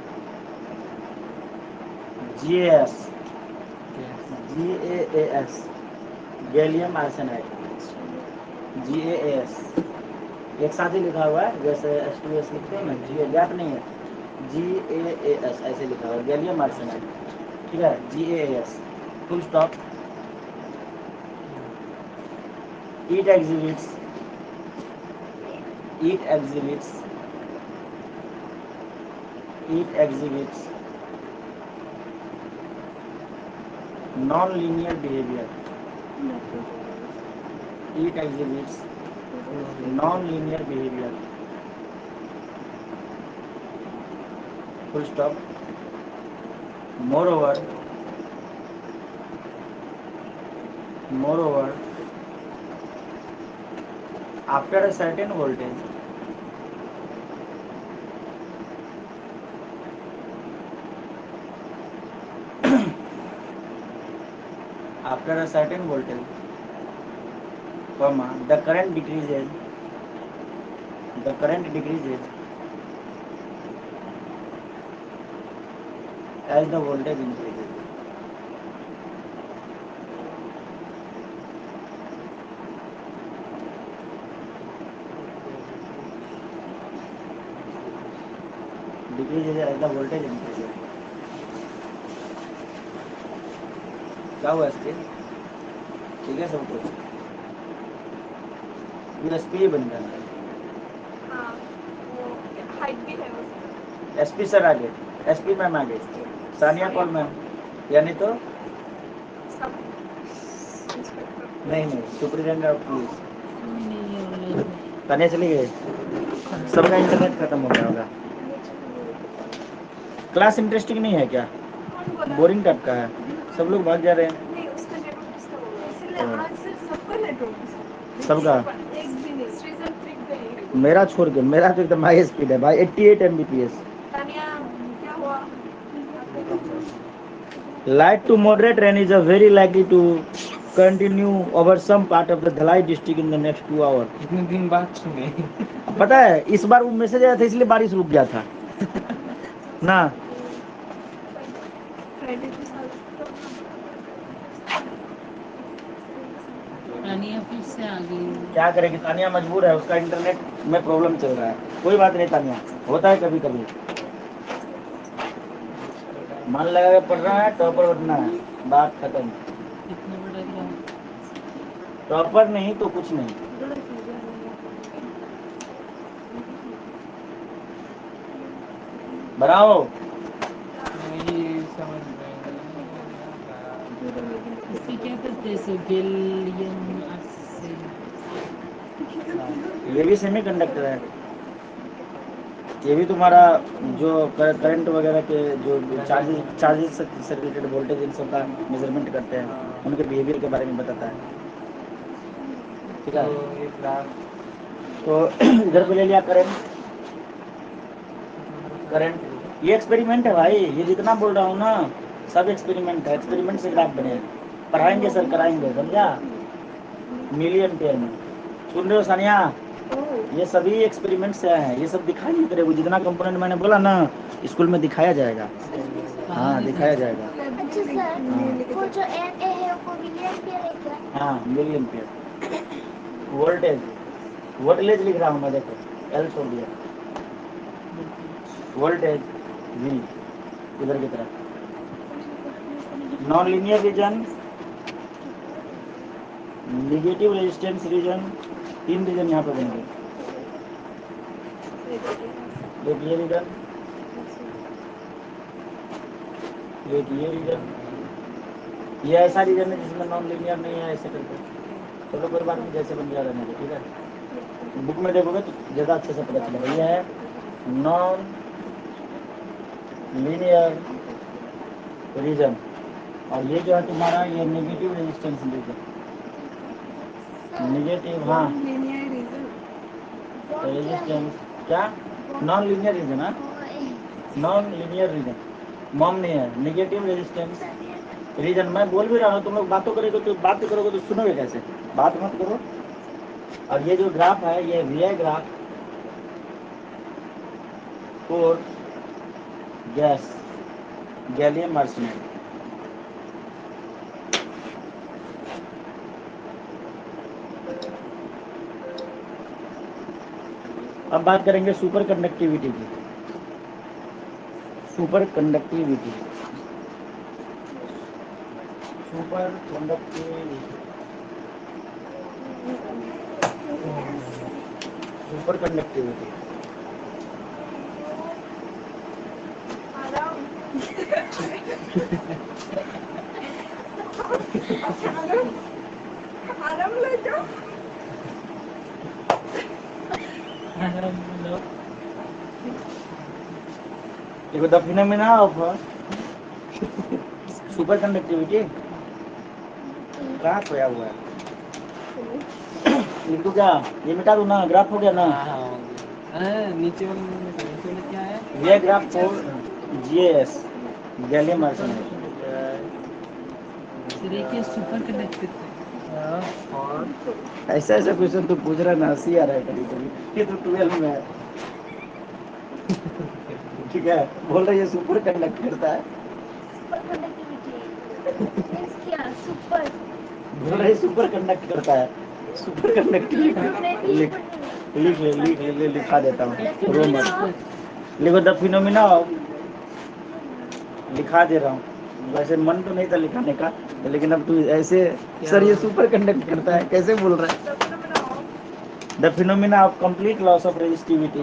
G A S G A A S gallium arsenide G A A S एक साथ ही लिखा हुआ है, जैसे एस टू एस लिखते हैं ना, जी gap नहीं है, G A A S ऐसे लिखा हुआ है गैलियम आर्सेनाइड, ठीक है, G A A S full stop. It exhibits it exhibits it exhibits non-linear behavior. It exhibits non-linear behavior. Full stop. Moreover, Moreover, after a certain voltage, after a certain voltage, comma, the current decreases, the current decreases as the voltage increases. Decreases as the voltage increases. क्या हुआ इसके? ठीक है सब कुछ? ये S P बन जाना है. हाँ वो हाइट भी है उसकी. एस पी सर आगे, एस पी मैम आगे, सानिया कौन मैम, यानी तो सब इंस्पेक्टर. नहीं नहीं सुपरिटेंडेंट ऑफ पुलिस. नहीं ऑनलाइन तानिया चली गई, सबका इंटरनेट खत्म हो गया होगा. क्लास इंटरेस्टिंग नहीं है क्या? कौन बोला? बोरिंग टाइप का है, सब लोग भाग जा रहे हैं. नहीं उसका नेटवर्क डिस्टर्ब हो गया इसलिए आज से सबका नेटवर्क डिस्टर्ब. सबका? एक भी नहीं. सृजन ट्रिक गई. मेरा छोड़ के, मेरा तो एकदम हाई स्पीड है भाई, अट्ठासी एमबीपीएस. तानिया क्या हुआ? Light to moderate rain is a very likely to continue over some part of the Dhalai district in the next two hours. कितने दिन बाद सुने? पता है इस बार वो मैसेज आया था इसलिए बारिश रुक गया था ना. फ्राइडे के साथ तानिया फिर से आ गई. क्या करेगी तानिया, मजबूर है, उसका इंटरनेट में प्रॉब्लम चल रहा है. कोई बात नहीं तानिया, होता है कभी कभी. मन लगा के पढ़ रहा है, टॉपर बनना है, बात खत्म. इतना बड़ा ग्राउंड. टॉपर नहीं तो कुछ नहीं. बनाओ. नहीं समझ में इससे क्या करते हैं? Gallium arsenide. ये भी सेमी कंडक्टर है. ये भी तुम्हारा जो करंट वगैरह के जो चार्जेस चार्जेस सर्किटेड वोल्टेज इन सब का मेजरमेंट करते हैं, उनके बिहेवियर के बारे में बताता है. ठीक तो है, एक लाख तो इधर पे ले लिया करंट. करंट ये एक्सपेरिमेंट है भाई, ये जितना बोल रहा हूँ ना सब एक्सपेरिमेंट है. एक्सपेरिमेंट से ग्राफ बने हैं. पढ़ाएंगे सर, कराएंगे, समझा? मिली एम्पियर में. सुन रहे हो सानिया? ये सभी एक्सपेरिमेंट से आए हैं. ये सब दिखाई तेरे को, जितना कंपोनेंट मैंने बोला ना स्कूल में दिखाया जाएगा. हाँ दिखाया जाएगा. अच्छा सर, वो जो एन ए है वो मिली एम्पियर है क्या? हाँ मिली एम्पियर. वोल्टेज वोल्टेज लिख रहा हूँ मैं, देखो एल छोड़ दिया. वोल्टेज वी इधर की तरफ. Non linear region, negative resistance region, तीन रीजन यहाँ पे बनेंगे. एक ये रीजन, एक ये रीजन. ये ऐसा रीजन है जिसमें नॉन लीनियर नहीं है, ऐसे करके. चलो कोई बात नहीं, जैसे बन गया रहने दो. ठीक है, बुक में देखोगे तो ज़्यादा अच्छे से पता चलेगा. ये है नॉन लीनियर रीजन, और ये जो है तुम्हारा ये नेगेटिव रेजिस्टेंस रीजन. नेगेटिव हाँ लीनियर रीजन. रेजिस्टेंस क्या? Non linear region. हाँ नॉन लीनियर रीजन, मॉम नहीं है. Negative resistance region. मैं बोल भी रहा हूँ, तुम लोग बातों करोगे तो बात करोगे तो सुनोगे कैसे? बात मत करो. और ये जो ग्राफ है ये V I graph for gas, gallium arsenide. अब बात करेंगे सुपर कंडक्टिविटी की. Superconductivity superconductivity superconductivity आराम. आराम ले जाओ. देखो the phenomena of superconductivity कहाँ खोया हुआ है? लिख दूं क्या? ये मिटा दूं ना? ग्राफ हो गया ना? हाँ हाँ हाँ, नीचे वाला नीचे वाला क्या है? ये graph for GAS gallium arsenide. Sir एक ये सुपर कंडक्टर और ऐसा ऐसा क्वेश्चन तो पूछ रहा है ना, हंसी आ रहा है कभी कभी। ये तो ट्वेल्व में है, ठीक है। बोल रहे ये सुपर कंडक्ट करता है, सुपर कंडक्टिविटी मींस क्या? सुपर बोल रहे सुपर कंडक्ट करता है, सुपर कंडक्टिविटी। लिख लिख ले लिख ले, ले लिखा देता हूँ, रो मत। लिखो द फिनोमिना ऑफ, लिखा दे रहा हूँ। वैसे मन तो नहीं था लिखाने का, लेकिन अब तू ऐसे, सर ये सुपर कंडक्ट करता है, कैसे बोल रहा है? The phenomena of complete loss of resistivity,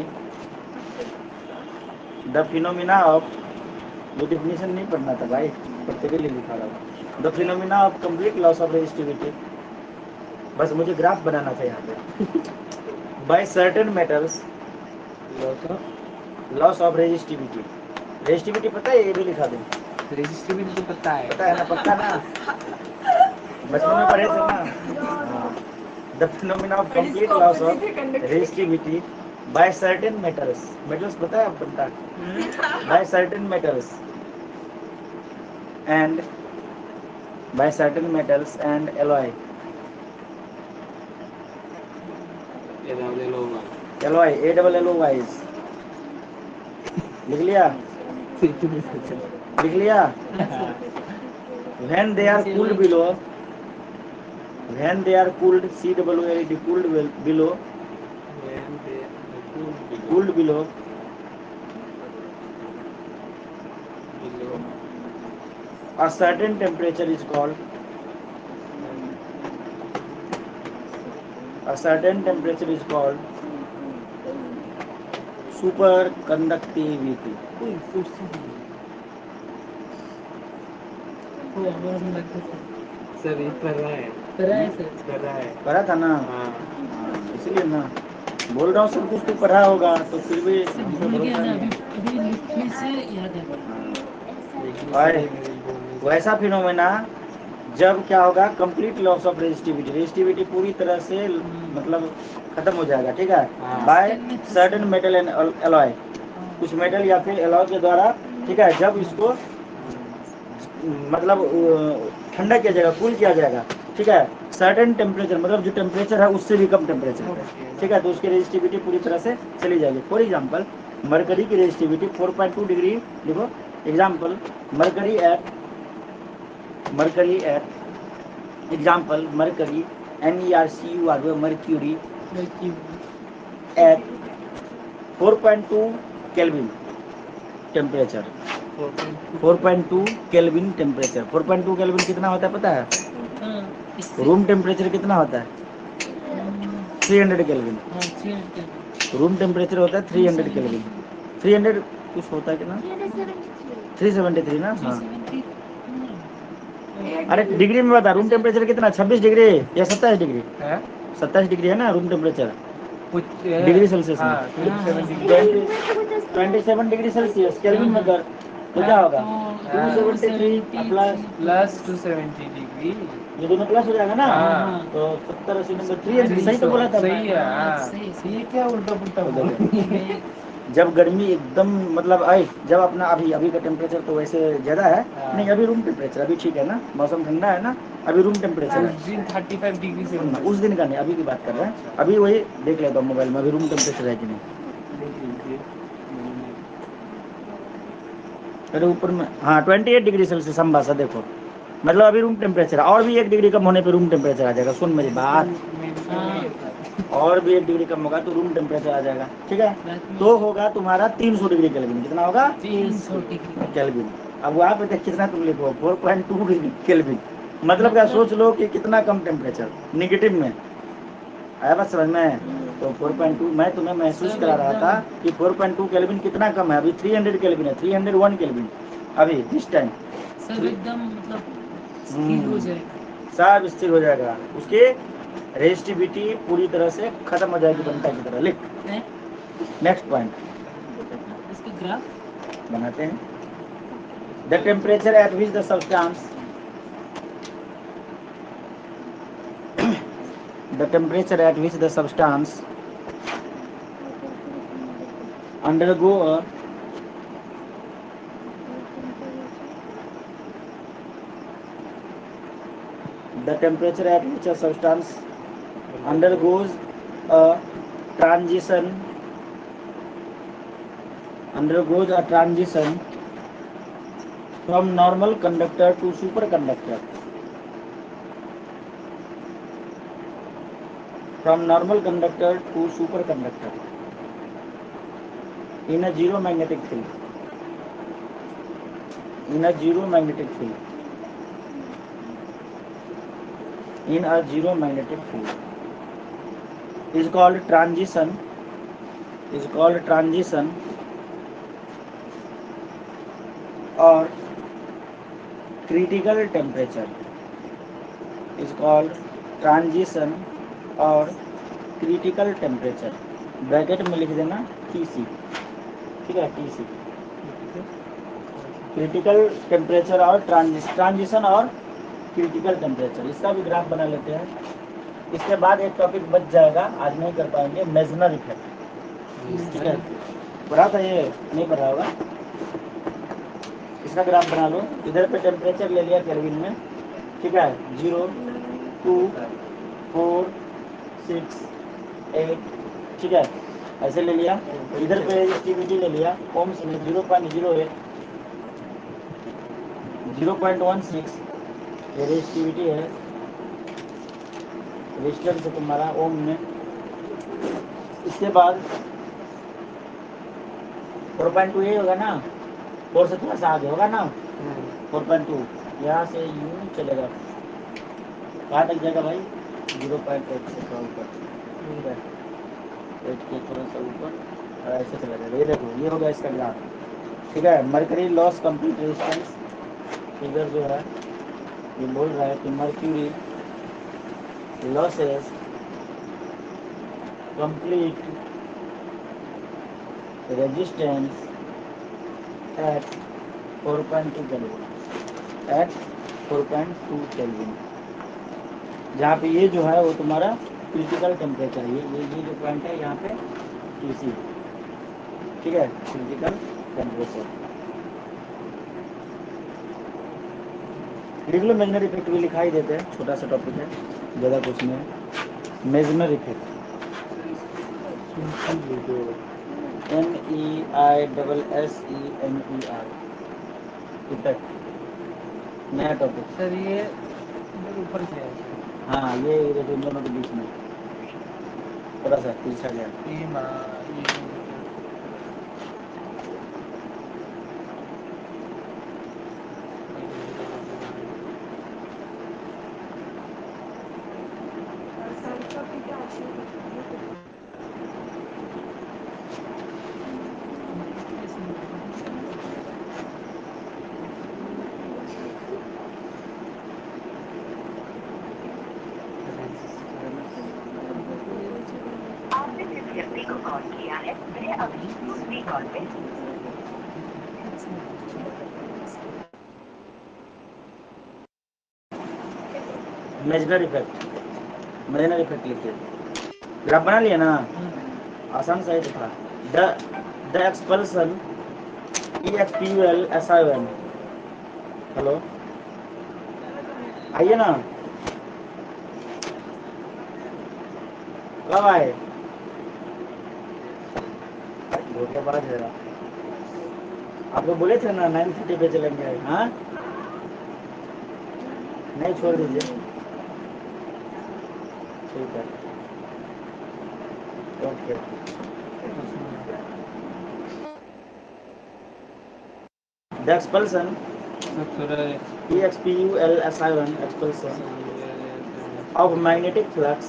the phenomena of, वो डिफिनेशन नहीं पढ़ना था भाई, पढ़ते के लिए लिखा रहा हूँ। The phenomena of complete loss of resistivity, बस मुझे ग्राफ बनाना था यहाँ पे। By certain metals loss of resistivity, resistivity पता है? ये भी लिखा दें, रेजिस्टिविटी तो पता है। पता है ना? पक्का ना? बचपन में पढ़े थे ना? The phenomena of complete loss of resistivity by certain metals, metals पता है बनता है by certain metals and by certain metals and alloy, alloy A double L O Y, लिख लिया? लिख लिया? When they are cooled below, when they are cooled, C W L E D, cooled below, cooled below, a certain temperature is called, a certain temperature is called superconductivity. Sir ये कर रहा है पढ़ा है सर। कर रहा है पढ़ा था ना? हाँ हाँ, इसलिए ना बोल रहा हूँ, सब कुछ तो पढ़ा होगा तो फिर भी सर हमको भूल गया भरोसा ना, नहीं अभी है। अभी लिखने से याद है। और वैसा फिनोमेना जब क्या होगा? Complete loss of resistivity, resistivity पूरी तरह से मतलब खत्म हो जाएगा, ठीक है। By certain metal and alloy, कुछ मेटल या फिर एलॉय के द्वारा, ठीक है। जब इसको मतलब ठंडा किया जाएगा, कूल किया जाएगा, ठीक है। सर्टेन टेम्परेचर मतलब जो टेम्परेचर है उससे भी कम टेम्परेचर है, ठीक है। तो उसकी रेजिस्टिविटी पूरी तरह से चली जाएगी। फॉर एग्जांपल मरकरी की resistivity four point two degree, देखो example mercury at, mercury at example mercury M E R C U R mercury at four point two kelvin temperature, four point two kelvin temperature. Four point two kelvin कितना होता है पता है? Room temperature कितना होता है? Three hundred kelvin. Room temperature होता है three hundred kelvin. Three hundred कुछ होता है कितना? थ्री सेवेंटी थ्री ना? हाँ। अरे डिग्री में बता, रूम टेम्परेचर कितना? छब्बीस डिग्री या सत्ताईस डिग्री? है सत्ताईस डिग्री है ना रूम टेम्परेचर कुछ डिग्री सेल्सियस में। Twenty seven degree Celsius kelvin में कर तो क्या होगा? Two seventy three plus plus two seventy degree, ये दोनों प्लस हो जाएगा ना? हाँ। तो सत्तर अस्सी नंबर थ्री हंड्रेड, सही तो बोला था। सही है हाँ। ये क्या उल्टा पुल्टा बोल रही है? जब गर्मी एकदम मतलब आए, जब अपना अभी अभी का टेम्परेचर तो वैसे ज़्यादा है नहीं, अभी रूम टेम्परेचर अभी ठीक है ना, मौसम ठंडा है ना, अभी रूम टेम्परेचर है। उस दिन थर्टी फाइव डिग्री से उस दिन का नहीं, अभी की बात कर रहे हैं। अभी वही देख लेता हूँ मोबाइल में अभी रूम टेम्परेचर है कि नहीं। अरे ऊपर में हाँ ट्वेंटी एट डिग्री सेल्सियस हम भाषा देखो, मतलब अभी रूम टेम्परेचर और भी एक डिग्री कम होने पे रूम टेम्परेचर आ जाएगा। सुन मेरी बात, और भी एक डिग्री कम होगा तो रूम टेम्परेचर आ जाएगा, ठीक है। तो होगा तुम्हारा तीन सौ डिग्री केल्विन। कितना होगा? तीन सौ डिग्री केल्विन। अब वहाँ पे कितना तुम लिखो? Four point two degree kelvin. मतलब क्या सोच लो कि कितना कम टेम्परेचर, निगेटिव में आया बात समझ में? तो फोर पॉइंट टू मैं तुम्हें महसूस करा रहा था कि फोर पॉइंट टू केल्विन कितना कम है। अभी थ्री हंड्रेड केल्विन है, थ्री हंड्रेड वन केल्विन अभी दिस टाइम। सब एकदम मतलब स्थिर हो जाएगा, सब स्थिर हो जाएगा, उसकी रेजिस्टिविटी पूरी तरह से खत्म हो जाएगी बनता की तरह। लिख नेक्स्ट पॉइंट इसका ग्राफ बनाते हैं। The temperature at which the substance The temperature at which the substance undergo a the temperature at which a substance undergoes a transition undergoes a transition from normal conductor to superconductor. From normal conductor to superconductor in a zero magnetic field. In a zero magnetic field. In a zero magnetic field is called transition. Is called transition or critical temperature. Is called transition और critical temperature bracket में लिख देना TC, ठीक है, TC critical temperature और transition और critical temperature. इसका भी ग्राफ बना लेते हैं। इसके बाद एक टॉपिक बच जाएगा, आज नहीं कर पाएंगे, मेजनर इफेक्ट, ठीक है, पढ़ा था ये, नहीं पढ़ा होगा। इसका ग्राफ बना लो। इधर पे टेम्परेचर ले लिया केल्विन में, ठीक है, zero two four six eight, ठीक है, ऐसे ले लिया। इधर पे एक्टिविटी ले लिया ओम्स में zero point zero eight, zero point one six ये रेजिस्टिविटी है, रेजिस्टेंस है तुम्हारा ओम में। इसके बाद फोर पॉइंट टू ये होगा ना, फोर से थोड़ा सा आगे होगा ना, फोर पॉइंट टू यहाँ से यूं चलेगा, कहाँ तक जाएगा भाई, जीरो पॉइंट एट से थोड़ा ऊपर, ठीक है, एट के थोड़ा सा ऊपर और ऐसे चला जाएगा। ये देखो, ये होगा इसका ग्राफ, ठीक है। Mercury loss complete resistance figure जो है ये बोल रहा है कि mercury losses complete resistance at four point two kelvin, at four point two kelvin, जहाँ पे ये जो है वो तुम्हारा क्रिटिकल टेम्परेचर है। ये ये ये जो पॉइंट है यहाँ पे टीसी, ठीक है, क्रिटिकल टेम्परेचर। लिख लो मेजनर इफेक्ट भी लिखा ही देते हैं, छोटा सा टॉपिक है, ज़्यादा कुछ नहीं है। Meissner effect M E I double S E M E R effect, नया टॉपिक सर ये इधर ऊपर से है हाँ, ये देखो दोनों के बीच में थोड़ा सा पीछा गया। ये माँ ये आपने जिस व्यक्ति को कॉल किया है वह अभी दूसरी कॉल पे मेजनर इफेक्ट, मेजनर इफेक्ट लिखिए। ग्राफ बना लिया ना, आसान सा ही था। The the expulsion E X P U L S I N, hello आइए ना, कब आए, धोखेबाज है आपको बोले थे ना नाइन थर्टी पे चलेंगे, हाँ नहीं, छोड़ दीजिए, ठीक है, okay. The expulsion E X P U L S I N, expulsion of magnetic flux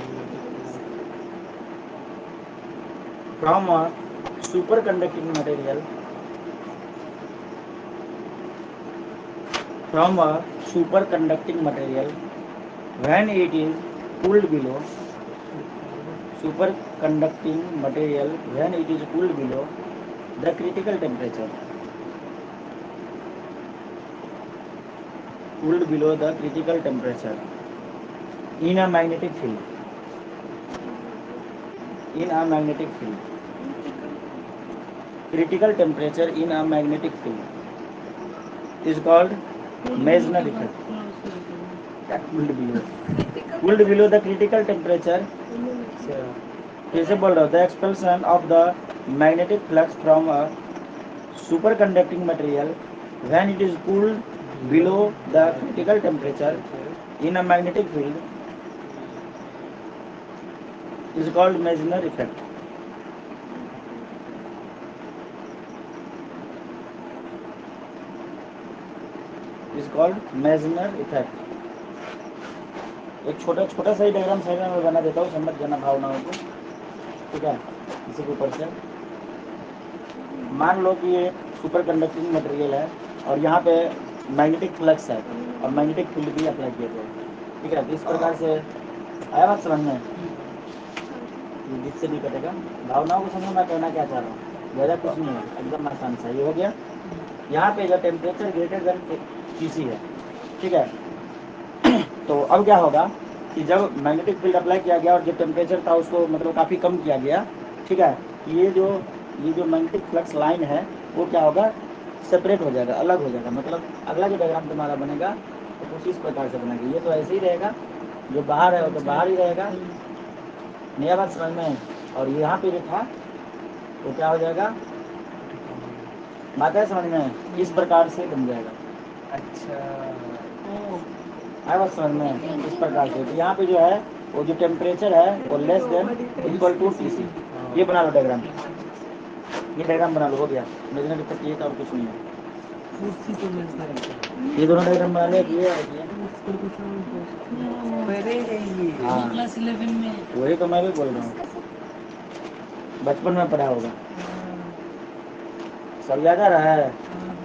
from a superconducting material from a superconducting material when it is cooled below superconducting material when it is cooled below the critical temperature, cooled below the critical temperature in a magnetic field, in a magnetic field. Critical temperature in a magnetic field is called Meissner effect. That cooled below. Cooled below the critical temperature is able to the expulsion of the magnetic flux from a superconducting material when it is cooled below the critical temperature in a magnetic field is called Meissner effect. Is called Meissner effect. एक छोटा छोटा सा ही diagram side में बना देता हूँ, समझ जाना भावनाओं को, ठीक है। इसी के ऊपर से मान लो कि ये सुपर कंडक्टिंग मटेरियल है और यहाँ पे मैग्नेटिक फ्लक्स है और मैग्नेटिक फील्ड भी अप्लाई किया गया है, ठीक है। तो इस प्रकार से आया बात समझ में, जिससे नहीं कटेगा। भावनाओं को समझ में कहना क्या चाह रहा हूँ, ज़्यादा कुछ नहीं है, एकदम आसान सा ये हो गया। यहाँ पे जो temperature greater than T C है, ठीक है। तो अब क्या होगा कि जब मैग्नेटिक फील्ड अप्लाई किया गया और जो टेम्परेचर था उसको मतलब काफ़ी कम किया गया, ठीक है। ये जो ये जो मैग्नेटिक फ्लक्स लाइन है वो क्या होगा, सेपरेट हो जाएगा, अलग हो जाएगा। मतलब अगला जो डायग्राम तुम्हारा बनेगा तो कुछ इस प्रकार से बनेगा। ये तो ऐसे ही रहेगा, जो बाहर है वो तो बाहर ही रहेगा, नया बात समझ में। और यहाँ पे जो था वो क्या हो जाएगा, बात है समझ में, इस प्रकार से बन जाएगा। अच्छा है बात समझ में, इस प्रकार से। तो यहाँ पे जो है वो जो टेम्परेचर है वो less than equal to T C. ये बना लो डायग्राम, ये डायग्राम बना लो, हो गया। मेजरमेंट इफेक्ट ये था और कुछ नहीं है। उसी को मैं सारी ये दोनों डायग्राम बना ले, ये और ये। बड़े है ये। हाँ क्लास इलेवन में वही तो मैं भी बोल रहा हूँ, बचपन में पढ़ा होगा, सब याद आ रहा है।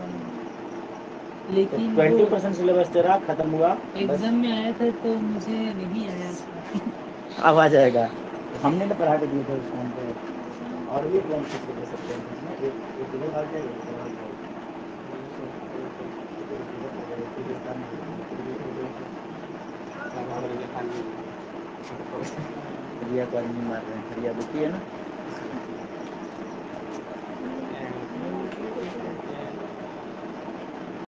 तो लेकिन ट्वेंटी वो परसेंट सिलेबस तेरा खत्म हुआ, बस एग्जाम में आया था तो मुझे नहीं आया था। अब आ जाएगा। हमने तो पढ़ा के दिए थे उस टाइम पे, और भी प्लान से दे सकते हैं इसमें, एक एक इधर भाग जाएगा, इधर भाग जाएगा। रिया को आदमी मार रहे हैं, रिया दुखी है ना।